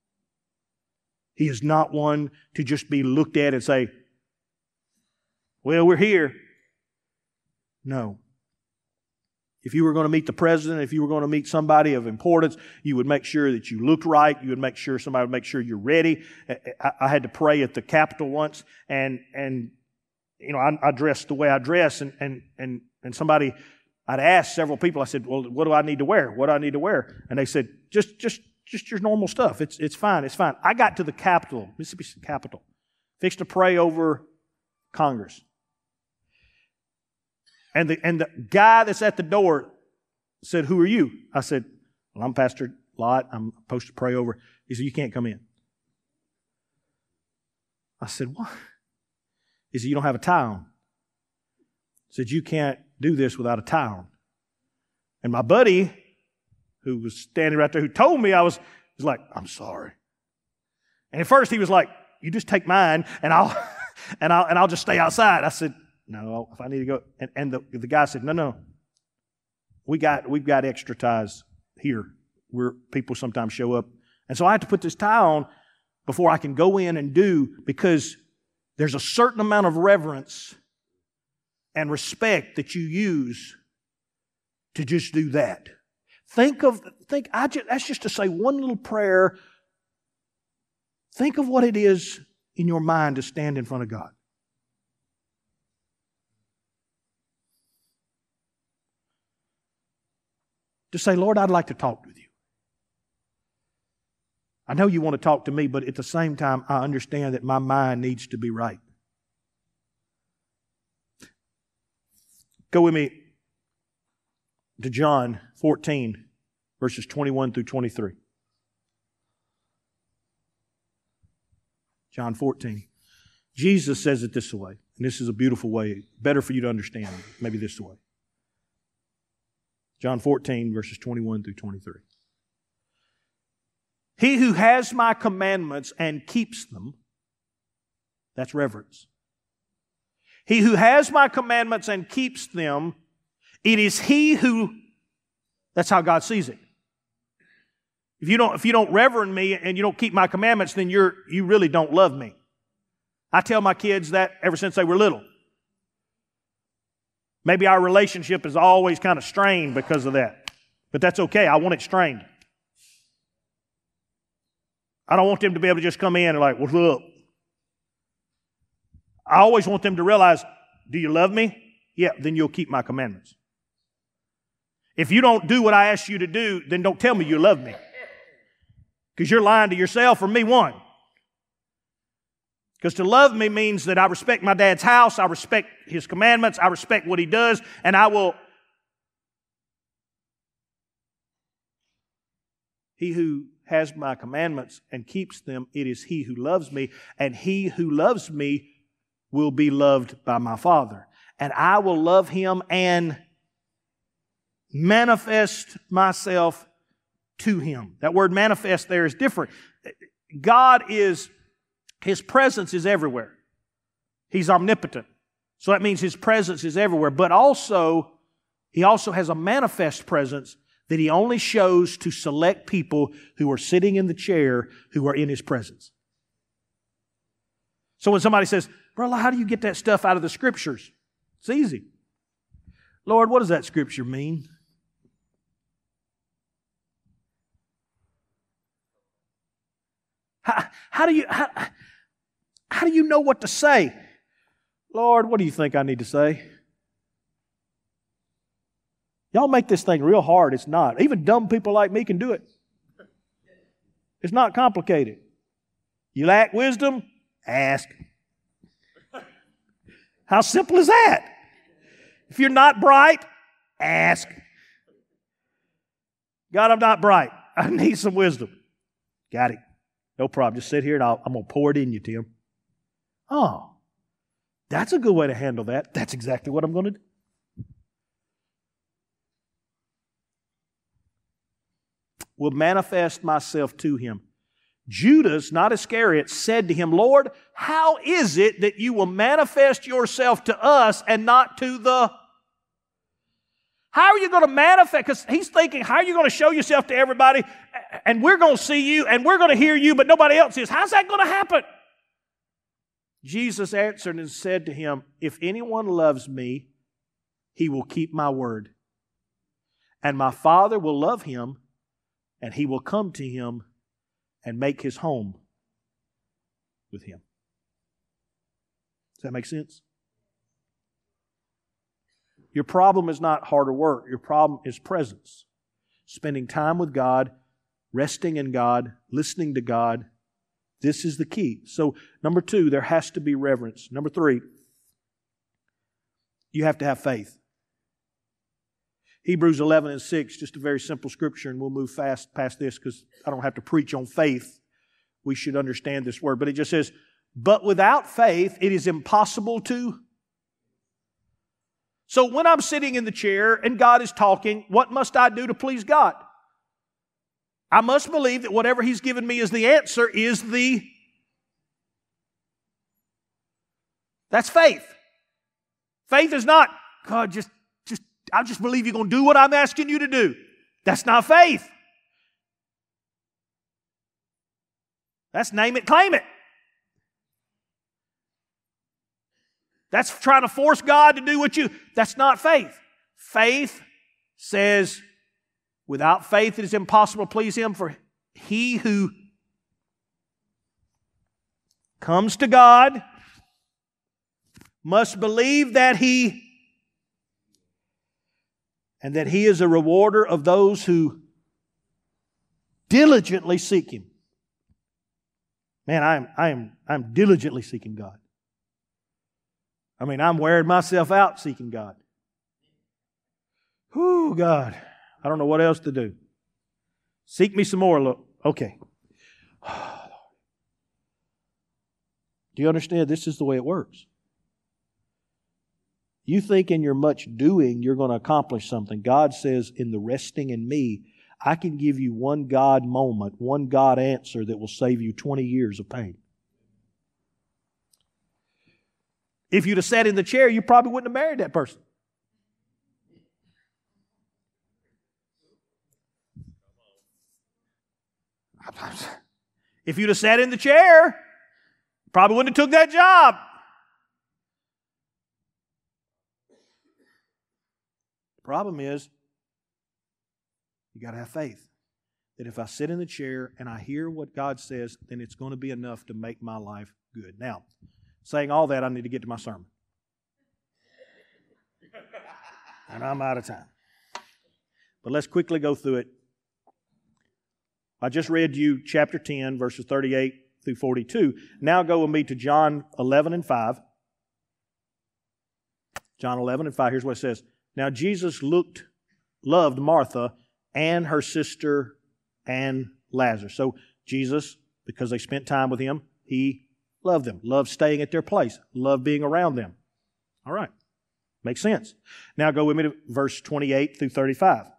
He is not one to just be looked at and say, well, we're here. No. If you were going to meet the president, if you were going to meet somebody of importance, you would make sure that you looked right. You would make sure somebody would make sure you're ready. I had to pray at the Capitol once, and you know, I dressed the way I dress, and somebody, I'd asked several people. I said, "Well, what do I need to wear? What do I need to wear?" And they said, "Just your normal stuff. It's fine. It's fine." I got to the Capitol, Mississippi Capitol, fixed to pray over Congress. And the guy that's at the door said, "Who are you?" I said, "Well, I'm Pastor Lott. I'm supposed to pray over." He said, "You can't come in." I said, "What?" He said, "You don't have a tie on." I said, "You can't do this without a tie on." And my buddy, who was standing right there, who told me, was like, "I'm sorry." And at first he was like, "You just take mine, and I'll just stay outside." I said, "No, if I need to go." And the guy said, No. We've got extra ties here where people sometimes show up. And so I have to put this tie on before I can go in and do, because there's a certain amount of reverence and respect that you use to just do that. That's just to say one little prayer. Think of what it is in your mind to stand in front of God. To say, "Lord, I'd like to talk with you. I know you want to talk to me, but at the same time, I understand that my mind needs to be right. Go with me to John 14, verses 21 through 23. John 14. Jesus says it this way, and this is a beautiful way, better for you to understand, maybe this way. John 14, verses 21 through 23. He who has my commandments and keeps them, that's reverence. He who has my commandments and keeps them, it is he who, that's how God sees it. If you don't reverend me and you don't keep my commandments, then you really don't love me. I tell my kids that ever since they were little. Maybe our relationship is always kind of strained because of that. But that's okay. I want it strained. I don't want them to be able to just come in and like, what's up? I always want them to realize, do you love me? Yeah, then you'll keep my commandments. If you don't do what I ask you to do, then don't tell me you love me. Because you're lying to yourself or me, one. Because to love me means that I respect my dad's house, I respect his commandments, I respect what he does, and I will. He who has my commandments and keeps them, it is he who loves me, and he who loves me will be loved by my Father. And I will love him and manifest myself to him. That word manifest there is different. God is, his presence is everywhere. He's omnipotent. So that means his presence is everywhere. But also, he also has a manifest presence that he only shows to select people who are sitting in the chair who are in his presence. So when somebody says, Brother, how do you get that stuff out of the Scriptures? It's easy. Lord, what does that Scripture mean? How do you know what to say? Lord, what do you think I need to say? Y'all make this thing real hard. It's not. Even dumb people like me can do it. It's not complicated. You lack wisdom? Ask. How simple is that? If you're not bright, ask. God, I'm not bright. I need some wisdom. Got it. No problem. Just sit here and I'm going to pour it in you, Tim. Oh, that's a good way to handle that. That's exactly what I'm going to do. Will manifest myself to him. Judas, not Iscariot, said to him, Lord, how is it that you will manifest yourself to us and not to the... How are you going to manifest? Because he's thinking, how are you going to show yourself to everybody and we're going to see you and we're going to hear you, but nobody else is. How's that going to happen? Jesus answered and said to him, if anyone loves me, he will keep my word. And my Father will love him, and he will come to him and make his home with him. Does that make sense? Your problem is not harder work. Your problem is presence. Spending time with God, resting in God, listening to God. This is the key. So, number 2, there has to be reverence. Number 3, you have to have faith. Hebrews 11:6, just a very simple scripture, and we'll move fast past this because I don't have to preach on faith. We should understand this word. But it just says, but without faith, it is impossible to. So when I'm sitting in the chair and God is talking, what must I do to please God? I must believe that whatever He's given me as the answer is that's faith. Faith is not, God, I just believe you're going to do what I'm asking you to do. That's not faith. That's name it, claim it. That's trying to force God to do that's not faith. Faith says, without faith it is impossible to please Him, for he who comes to God must believe that He is a rewarder of those who diligently seek Him. Man, I'm diligently seeking God. I mean, I'm wearing myself out seeking God. Whew, God. I don't know what else to do. Seek me some more. Look, okay. Do you understand? This is the way it works. You think in your much doing you're going to accomplish something. God says, in the resting in me, I can give you one God moment, one God answer that will save you 20 years of pain. If you'd have sat in the chair, you probably wouldn't have married that person. If you'd have sat in the chair, probably wouldn't have took that job. The problem is, you got to have faith that if I sit in the chair and I hear what God says, then it's going to be enough to make my life good. Now, saying all that, I need to get to my sermon. And I'm out of time. But let's quickly go through it. I just read you chapter 10, verses 38 through 42. Now go with me to John 11 and 5. John 11 and 5, here's what it says. Now Jesus loved Martha and her sister and Lazarus. So Jesus, because they spent time with Him, He loved them, loved staying at their place, loved being around them. All right. Makes sense. Now go with me to verse 28 through 35.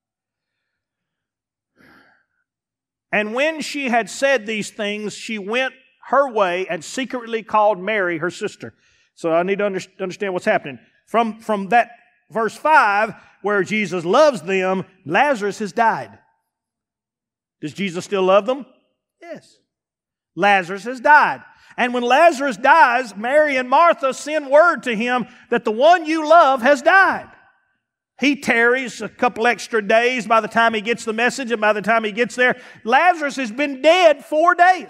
And when she had said these things, she went her way and secretly called Mary, her sister. So I need to understand what's happening. From that verse 5, where Jesus loves them, Lazarus has died. Does Jesus still love them? Yes. Lazarus has died. And when Lazarus dies, Mary and Martha send word to him that the one you love has died. He tarries a couple extra days by the time he gets the message, and by the time he gets there, Lazarus has been dead 4 days.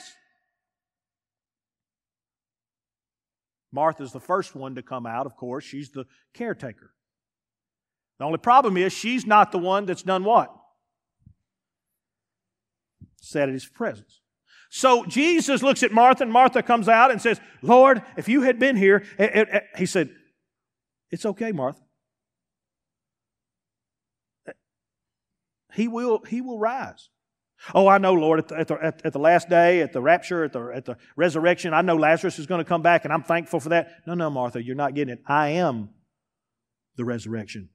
Martha's the first one to come out, of course. She's the caretaker. The only problem is she's not the one that's done what? Sat at His presence. So Jesus looks at Martha, and Martha comes out and says, Lord, if you had been here, He said, it's okay, Martha. He will rise. Oh, I know, Lord, at the last day, at the rapture, at the resurrection, I know Lazarus is going to come back, and I'm thankful for that. No, Martha, you're not getting it. I am the resurrection.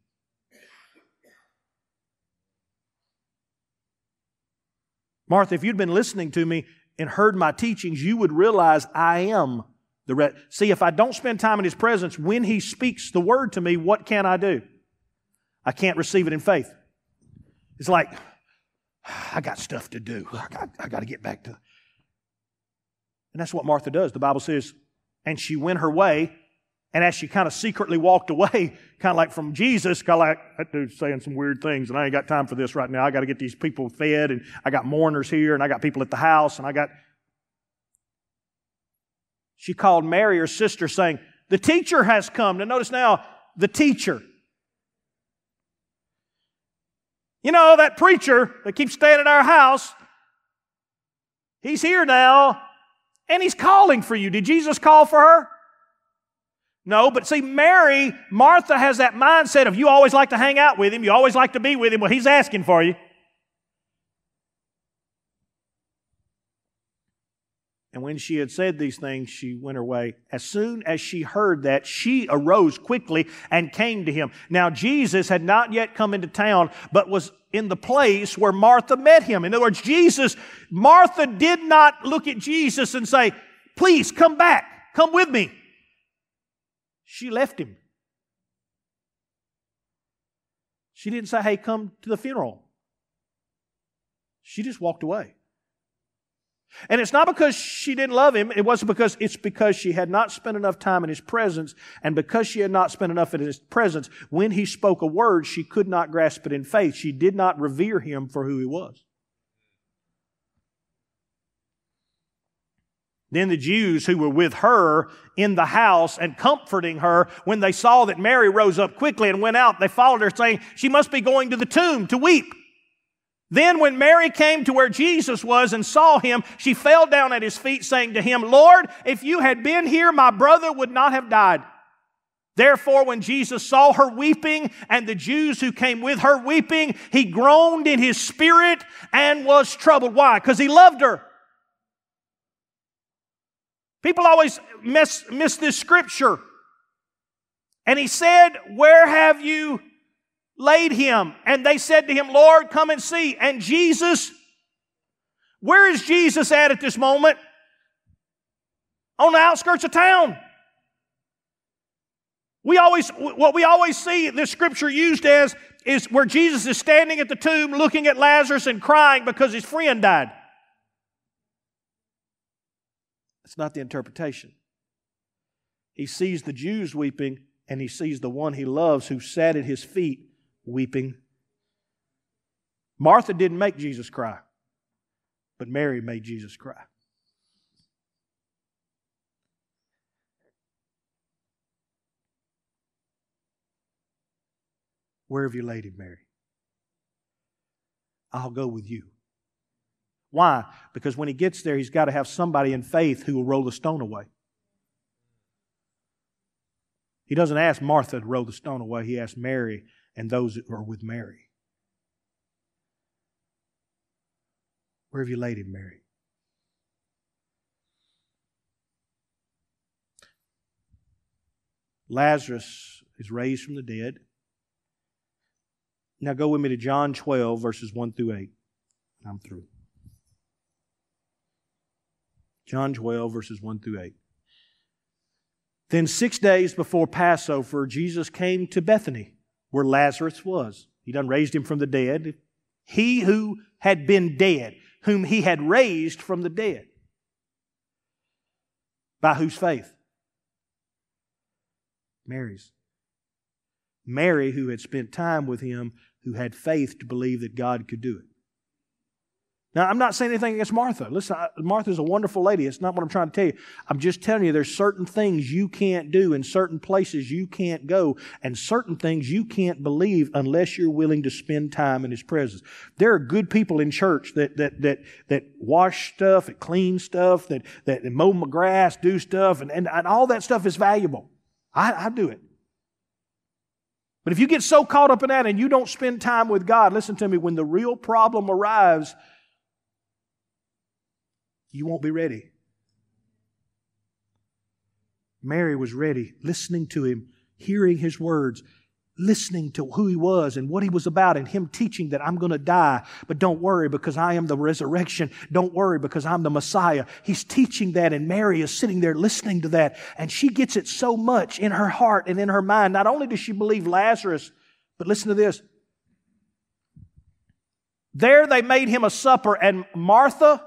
Martha, if you'd been listening to me and heard my teachings, you would realize I am the See, if I don't spend time in His presence, when He speaks the word to me, what can I do? I can't receive it in faith. It's like, I got stuff to do. I got to get back to... And that's what Martha does. The Bible says, and she went her way, and as she kind of secretly walked away, kind of like from Jesus, kind of like, that dude's saying some weird things, and I ain't got time for this right now. I got to get these people fed, and I got mourners here, and I got people at the house, and She called Mary, her sister, saying, the teacher has come. Now notice now, the teacher. You know, that preacher that keeps staying at our house, he's here now, and he's calling for you. Did Jesus call for her? No, but see, Martha has that mindset of you always like to hang out with Him, you always like to be with Him. Well, He's asking for you. And when she had said these things, she went her way. As soon as she heard that, she arose quickly and came to Him. Now, Jesus had not yet come into town, but was in the place where Martha met Him. In other words, Martha did not look at Jesus and say, please come back, come with me. She left Him. She didn't say, hey, come to the funeral. She just walked away. And it's not because she didn't love Him. It's because she had not spent enough time in His presence. And because she had not spent enough in His presence, when He spoke a word, she could not grasp it in faith. She did not revere Him for who He was. Then the Jews who were with her in the house and comforting her, when they saw that Mary rose up quickly and went out, they followed her saying, she must be going to the tomb to weep. Then when Mary came to where Jesus was and saw him, she fell down at his feet, saying to him, Lord, if you had been here, my brother would not have died. Therefore, when Jesus saw her weeping and the Jews who came with her weeping, he groaned in his spirit and was troubled. Why? Because he loved her. People always miss this scripture. And he said, where have you laid him? And they said to him, Lord, come and see. And Jesus, where is Jesus at this moment? On the outskirts of town. What we always see this scripture used as is where Jesus is standing at the tomb looking at Lazarus and crying because his friend died. That's not the interpretation. He sees the Jews weeping, and he sees the one he loves who sat at his feet weeping. Martha didn't make Jesus cry, but Mary made Jesus cry. Where have you laid him, Mary? I'll go with you. Why? Because when he gets there, he's got to have somebody in faith who will roll the stone away. He doesn't ask Martha to roll the stone away. He asks Mary and those that are with Mary. Where have you laid him, Mary? Lazarus is raised from the dead. Now go with me to John 12, verses 1 through 8. I'm through. John 12, verses 1 through 8. Then 6 days before Passover, Jesus came to Bethany, where Lazarus was. He done raised him from the dead. He who had been dead, whom he had raised from the dead. By whose faith? Mary's. Mary, who had spent time with him, who had faith to believe that God could do it. Now, I'm not saying anything against Martha. Listen, Martha's a wonderful lady. It's not what I'm trying to tell you. I'm just telling you there's certain things you can't do and certain places you can't go and certain things you can't believe unless you're willing to spend time in His presence. There are good people in church that wash stuff, that clean stuff, that mow my grass, do stuff, and all that stuff is valuable. I do it. But if you get so caught up in that and you don't spend time with God, listen to me, when the real problem arrives, you won't be ready. Mary was ready, listening to Him, hearing His words, listening to who He was and what He was about, and Him teaching that I'm going to die, but don't worry because I am the resurrection. Don't worry because I'm the Messiah. He's teaching that, and Mary is sitting there listening to that, and she gets it so much in her heart and in her mind. Not only does she believe Lazarus, but listen to this. There they made Him a supper, and Martha,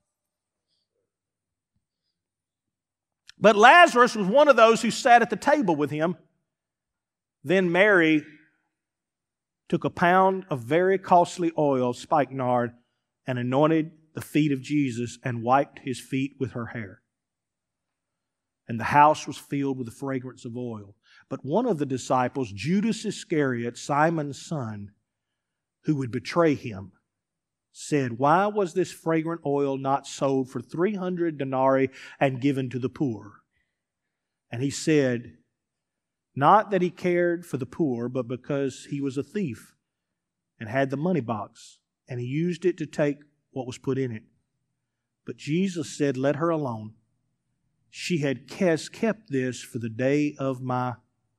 but Lazarus was one of those who sat at the table with Him. Then Mary took a pound of very costly oil, spikenard, and anointed the feet of Jesus and wiped His feet with her hair. And the house was filled with the fragrance of oil. But one of the disciples, Judas Iscariot, Simon's son, who would betray Him, said, "Why was this fragrant oil not sold for 300 denarii and given to the poor?" And he said, not that he cared for the poor, but because he was a thief and had the money box, and he used it to take what was put in it. But Jesus said, "Let her alone. She had kept this for the day of my..."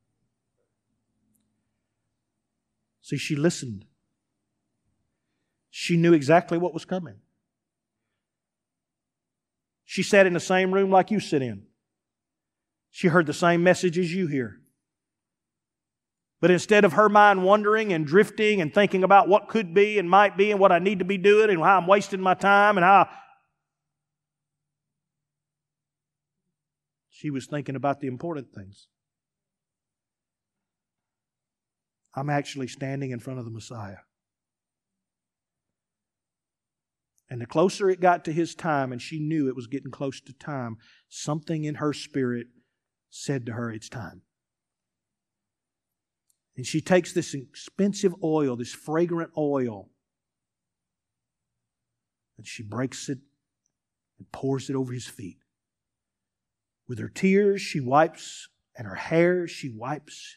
See, she listened. She knew exactly what was coming. She sat in the same room like you sit in. She heard the same messages you hear. But instead of her mind wandering and drifting and thinking about what could be and might be and what I need to be doing and how I'm wasting my time and how... She was thinking about the important things. I'm actually standing in front of the Messiah. And the closer it got to His time, and she knew it was getting close to time, something in her spirit said to her, it's time. And she takes this expensive oil, this fragrant oil, And she breaks it and pours it over His feet. With her tears she wipes, and her hair she wipes.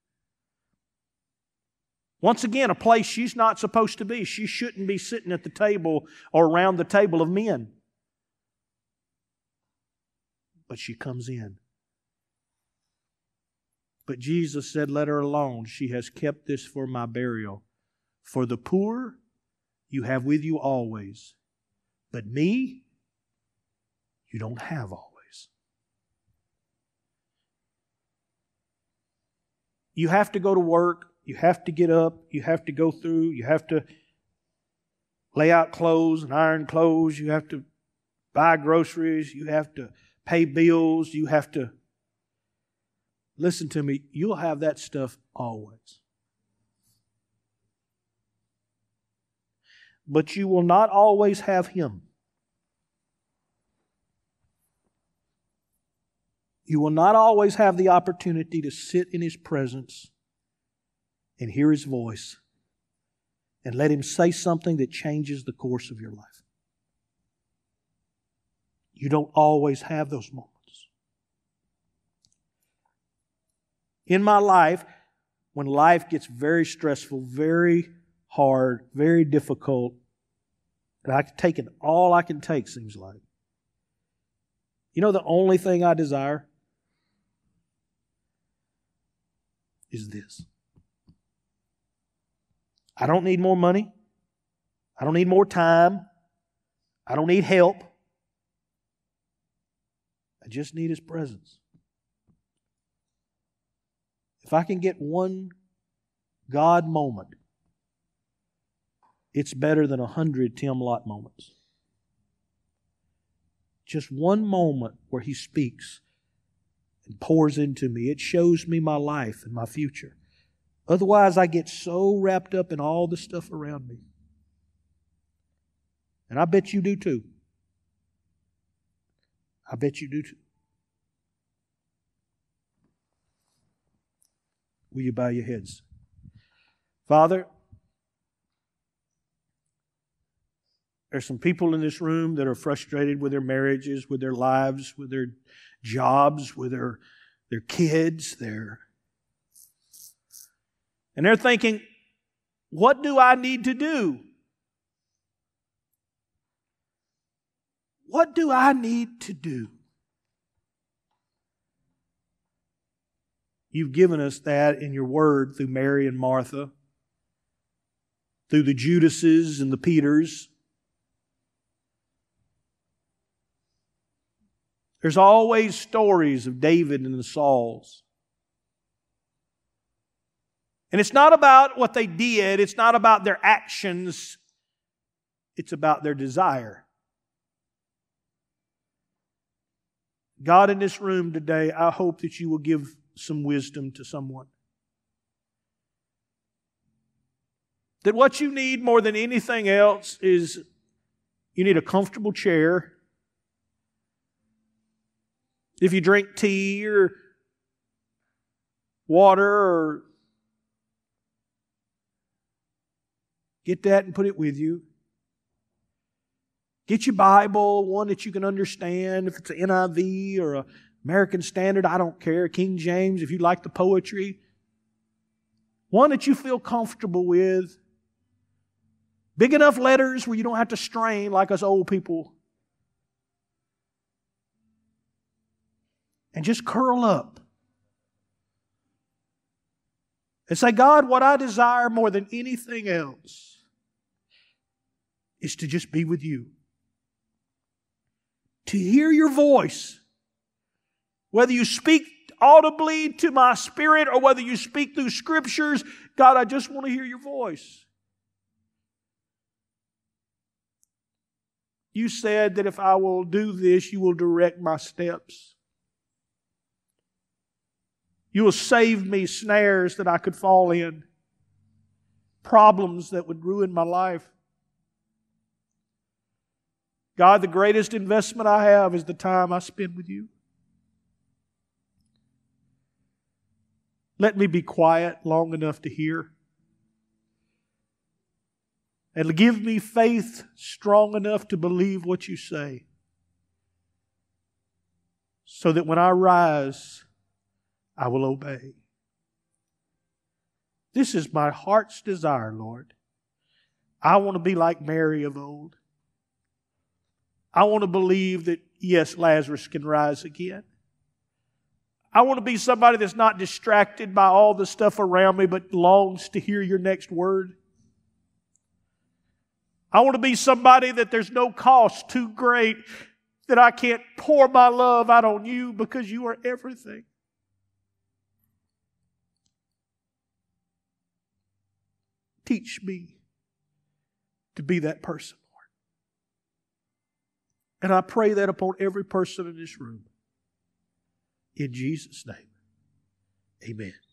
Once again, a place she's not supposed to be. She shouldn't be sitting at the table or around the table of men. But she comes in. But Jesus said, let her alone. She has kept this for my burial. For the poor you have with you always. But me, you don't have always. You have to go to work. You have to get up. You have to go through. You have to lay out clothes and iron clothes. You have to buy groceries. You have to pay bills. You have to... Listen to me. You'll have that stuff always. But you will not always have Him. You will not always have the opportunity to sit in His presence and hear His voice and let Him say something that changes the course of your life. You don't always have those moments. In my life, when life gets very stressful, very hard, very difficult, and I can take it all I can take, seems like. You know the only thing I desire is this. I don't need more money. I don't need more time. I don't need help. I just need His presence. If I can get one God moment, it's better than 100 Tim Lott moments. Just one moment where He speaks and pours into me. It shows me my life and my future. Otherwise, I get so wrapped up in all the stuff around me. And I bet you do too. I bet you do too. Will you bow your heads? Father, there's some people in this room that are frustrated with their marriages, with their lives, with their jobs, with their kids, and they're thinking, what do I need to do? What do I need to do? You've given us that in your word through Mary and Martha, through the Judases and the Peters. There's always stories of David and the Sauls. And it's not about what they did. It's not about their actions. It's about their desire. God, in this room today, I hope that you will give some wisdom to someone. That what you need more than anything else is you need a comfortable chair. If you drink tea or water, or get that and put it with you. Get your Bible, one that you can understand. If it's an NIV or an American Standard, I don't care. King James, if you like the poetry. One that you feel comfortable with. Big enough letters where you don't have to strain like us old people. And just curl up. And say, God, what I desire more than anything else is to just be with you. To hear your voice. Whether you speak audibly to my spirit or whether you speak through scriptures, God, I just want to hear your voice. You said that if I will do this, you will direct my steps. You will save me snares that I could fall in, problems that would ruin my life. God, the greatest investment I have is the time I spend with you. Let me be quiet long enough to hear. And give me faith strong enough to believe what you say, so that when I rise, I will obey. This is my heart's desire, Lord. I want to be like Mary of old. I want to believe that, yes, Lazarus can rise again. I want to be somebody that's not distracted by all the stuff around me, but longs to hear your next word. I want to be somebody that there's no cost too great that I can't pour my love out on you because you are everything. Teach me to be that person, Lord. And I pray that upon every person in this room. In Jesus' name, amen.